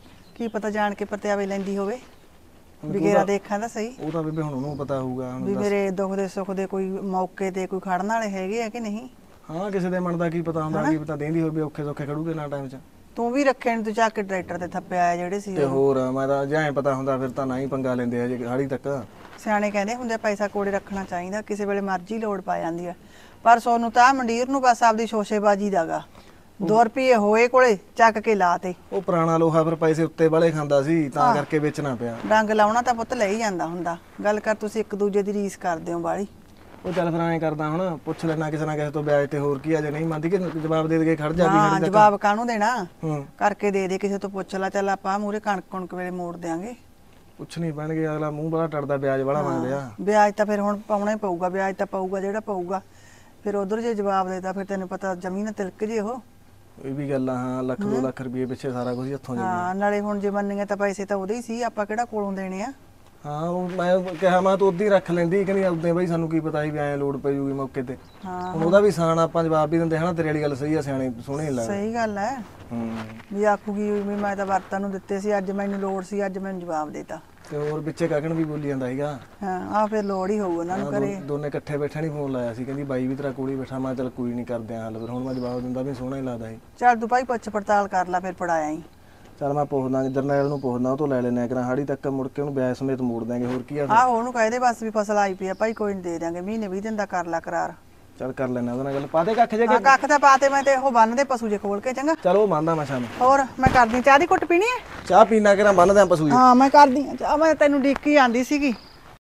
ਕੀ ਪਤਾ ਜਾਣ ਕੇ ਪਰਤਿਆਵੇ ਲੈਂਦੀ ਹੋਵੇ, ਵਿਗੇਰਾ ਦੇਖਾਂ ਤਾਂ ਸਹੀ। ਉਹ ਤਾਂ ਬੇਬੇ ਹੁਣ ਉਹਨੂੰ ਪਤਾ ਹੋਊਗਾ। ਹੁਣ ਵੀ ਦੱਸ। ਮੇਰੇ ਦੁੱਖ ਦੇ ਸੁੱਖ ਦੇ ਕੋਈ ਮੌਕੇ ਤੇ ਕੋਈ ਖੜਨ ਵਾਲੇ ਹੈਗੇ ਆ ਕਿ ਨਹੀਂ। ਹਾਂ ਕਿਸੇ ਦੇ ਮਨ ਦਾ ਕੀ ਪਤਾ ਹੁੰਦਾ, ਕੀ ਪਤਾ ਦੇਂਦੀ ਹੋਵੇ, ਔਖੇ ਸੌਖੇ ਖੜੂਗੇ ਨਾ ਟਾਈਮ 'ਚ। ਤੂੰ ਵੀ ਰੱਖੇ ਨੀ, ਤੂੰ ਚੱਕ ਕੇ ਟਰੈਕਟਰ ਤੇ ਥੱਪਿਆ ਆਇਆ ਜਿਹੜੇ ਸੀ ਤੇ ਉਹ। ਹੋਰ ਮੈਂ ਤਾਂ ਜਾਂ ਪਤਾ ਹੁੰਦਾ ਫਿਰ ਤਾਂ ਨਾ ਹੀ ਪੰਗਾ ਲੈਂਦੇ ਆ ਜੇ ਹਾੜੀ ਤੱਕ। ਸਿਆਣੇ ਕਹਿੰਦੇ ਹੁੰਦੇ ਪੈਸਾ ਕੋਲੇ ਰੱਖਣਾ ਚਾਹੀਦਾ, ਕਿਸੇ ਵੇਲੇ ਮਰਜ਼ੀ ਲੋੜ ਪਾ ਜਾਂਦੀ ਹੈ। ਪਰ ਸੋਨੂੰ ਤਾਂ ਮੰਡੀਰ ਨੂੰ ਬਸ ਆਪਦੀ ਸ਼ੋਸ਼ੇਬਾਜੀ ਦਾਗਾ, ਦੋ ਰੁਪਏ ਹੋਏ ਕੋਲੇ ਚੱਕ ਕੇ ਲਾਤੇ। ਉਹ ਪੁਰਾਣਾ ਲੋਹਾ ਫਿਰ ਪੈਸੇ ਉੱਤੇ ਵਾਲੇ ਖਾਂਦਾ ਸੀ, ਤਾਂ ਕਰਕੇ ਵੇਚਣਾ ਪਿਆ। ਡੰਗ ਲਾਉਣਾ ਤਾਂ ਪੁੱਤ ਲੈ ਹੀ ਜਾਂਦਾ ਹੁੰਦਾ। ਗੱਲ ਕਰ, ਤੁਸੀਂ ਇੱਕ ਦੂਜੇ ਦੀ ਰੀਸ ਕਰਦੇ ਹੋ ਬਾਲੀ। ਉਹ ਚੱਲ ਫਿਰ ਐਂ ਕਰਦਾ, ਹੁਣ ਪੁੱਛ ਲੈਣਾ ਕਿਸੇ ਨਾ ਕਿਸੇ ਤੋਂ ਵਿਆਜ ਤੇ, ਹੋਰ ਕੀ ਆ, ਜੇ ਨਹੀਂ ਮੰਨਦੀ ਕਿ ਜਵਾਬ ਦੇ ਦੇ ਖੜ ਜਾ ਵੀ ਹਾਂ ਹਾੜੀ ਤੱਕ। ਜਵਾਬ ਕਾਹਨੂੰ ਦੇਣਾ, ਹੂੰ ਕਰਕੇ ਦੇ ਦੇ, ਕਿਸੇ ਤੋਂ ਪੁੱਛ ਲੈ। ਚੱਲ ਆਪਾਂ ਮੂਰੇ ਕਣਕ ਕਣਕ ਵੇਲੇ ਮੋੜ ਦਿਆਂਗੇ। ਪੁੱਛ ਨਹੀਂ ਪੈਣਗੇ, ਅਗਲਾ ਮੂੰਹ ਬੜਾ ਟੜਦਾ, ਵਿਆਜ ਬੜਾ ਮੰਗਦੇ ਆ। ਵਿਆਜ ਤਾਂ ਫਿਰ ਹੁਣ ਪਾਉਣਾ ਹੀ ਪਊਗਾ, ਵਿਆਜ ਤਾਂ ਪਊਗਾ ਜਿਹੜਾ ਪਊਗਾ। ਫਿਰ ਉਧਰ ਜੇ ਜਵਾਬ ਦੇਤਾ ਫਿਰ ਤੈਨੂੰ ਪਤਾ ਜ਼ਮੀਨ ਤਿਲਕ ਜੇ ਉਹ। ਇਹ ਵੀ ਗੱਲ ਆ, ਹਾਂ ਲੱਖ ਦੋ ਲੱਖ ਰੁਪਏ ਪਿੱਛੇ ਸਾਰਾ ਕੁਝ ਹੱਥੋਂ ਜਾਂਦਾ। ਹਾਂ ਨਾਲੇ ਹੁਣ ਜੇ ਮੰਨੀਏ ਤਾਂ ਪੈਸੇ ਤਾਂ ਉਹਦੇ ਹੀ ਸੀ, ਆਪਾਂ ਕਿਹੜਾ ਕੋਲੋਂ ਦੇਣੇ ਆ। ਹਾਂ ਉਹ ਮੈਂ ਕਿਹਾ ਮੈਂ ਤੂੰ ਉਦੋਂ ਹੀ ਰੱਖ ਲੈਂਦੀ, ਕਹਿੰਦੀ ਉਦੋਂ ਬਈ ਸਾਨੂੰ ਕੀ ਪਤਾ ਸੀ ਵੀ ਐਂ ਲੋੜ ਪੈ ਜੂਗੀ ਮੌਕੇ ਤੇ। ਹਾਂ ਹੁਣ ਉਹਦਾ ਵੀ ਸਾਨ ਆਪਾਂ ਜਵਾਬ ਵੀ ਦਿੰਦੇ ਹਨਾ, ਤੇਰੇ ਵਾਲੀ ਗੱਲ ਸਹੀ ਆ, ਸਿਆਣੇ ਸੋਹਣੇ ਲੱਗਦੇ। ਸਹੀ ਗੱਲ ਹੈ। ਹੂੰ ਵੀ ਆਖੂਗੀ ਵੀ ਮੈਂ ਤਾਂ ਵਰਤਾਂ ਨੂੰ ਦਿੱਤੇ ਸੀ, ਅੱਜ ਮੈਨੂੰ ਲੋੜ ਸੀ, ਅੱਜ ਮੈਨੂੰ ਜਵਾਬ ਦੇਤਾ। ਤੇ ਹੋਰ ਪਿੱਛੇ ਕਾਕਣ ਵੀ ਬੋਲੀ ਜਾਂਦਾ ਸੀਗਾ। ਹਾਂ ਆ ਫਿਰ ਲੋੜ ਹੀ ਹੋਊ ਉਹਨਾਂ ਨੂੰ ਹਾਂ, ਘਰੇ। ਦੋ- ਦੋਨੇ ਇਕੱਠੇ ਬੈਠਾ ਨਹੀਂ ਫੋਨ ਲਾਇਆ ਸੀ, ਕਹਿੰਦੀ ਬਾਈ ਵੀ ਤੇਰਾ ਕੋਲ ਹੀ ਬੈਠਾ, ਮੈਂ ਚੱਲ ਕੋਈ ਨਹੀਂ ਕਰਦੇ ਆ ਹੱਲ। ਫਿਰ ਹੁਣ ਮੈਂ ਜਵਾਬ ਦਿੰਦਾ ਵੀ ਸੋਹਣਾ ਹੀ ਲੱਗਦਾ ਸੀ। ਚੱਲ ਤੂੰ ਭਾਈ ਪੁੱਛ ਪੜਤਾਲ ਕਰ ਲੈ, ਫਿਰ ਫੜਾਇਆ ਹੀ। ਚੱਲ ਮੈਂ ਪੁੱਛਦਾ, ਜਰਨੈਲ ਨੂੰ ਪੁੱਛਦਾ, ਉਹ ਤੋਂ ਲੈ ਲੈਣਾ ਕਰਾਂ ਹਾੜੀ ਤੱਕ, ਮੁੜ ਕੇ ਉਹਨੂੰ ਵਿਆਜ ਸਮੇਤ ਮੋੜ ਦਾਂਗੇ, ਹੋਰ ਕੀ ਆ। ਆਹੋ ਉਹਨੂੰ ਕਹਦੇ ਬਸ ਵੀ ਫਸਲ ਆਈ ਪਈ ਆ ਭਾਈ, ਕੋਈ ਨਹੀਂ ਦੇ ਦਿਆਂਗੇ, ਮਹੀਨੇ ਵੀਹ ਦਿਨ ਦਾ ਕਰ ਲੈ ਕਰਾਰ। ਚੱਲ ਕਰ ਲੈਣਾ ਉਹਦੇ ਨਾਲ ਗੱਲ, ਪਾ ਦੇ ਕੱਖ ਜੇ ਹਾਂ ਕੱਖ ਤਾਂ ਪਾਤੇ ਮੈਂ ਤੇ ਉਹ ਬੰਨ ਦੇ ਪਸ਼ੂ ਜੇ ਖੋਲ ਕੇ। ਚੰਗਾ ਚਲ ਉਹ ਮੰਨਦਾ ਮੈਂ ਸ਼ਾਮ ਹੋਰ ਮੈਂ ਕਰਦੀ ਚਾਹ ਦੀ ਘੁੱਟ ਪੀਣੀ ਹੈ। ਚਾਹ ਪੀਣਾ ਕਰਾਂ ਬੰਨਦੇ ਆ ਪਸ਼ੂ ਜੀ। ਹਾਂ ਮੈਂ ਕਰਦੀ ਆ ਚਾਹ, ਮੈਂ ਤੈਨੂੰ ਡੀਕੀ ਆਂਦੀ ਸੀਗੀ।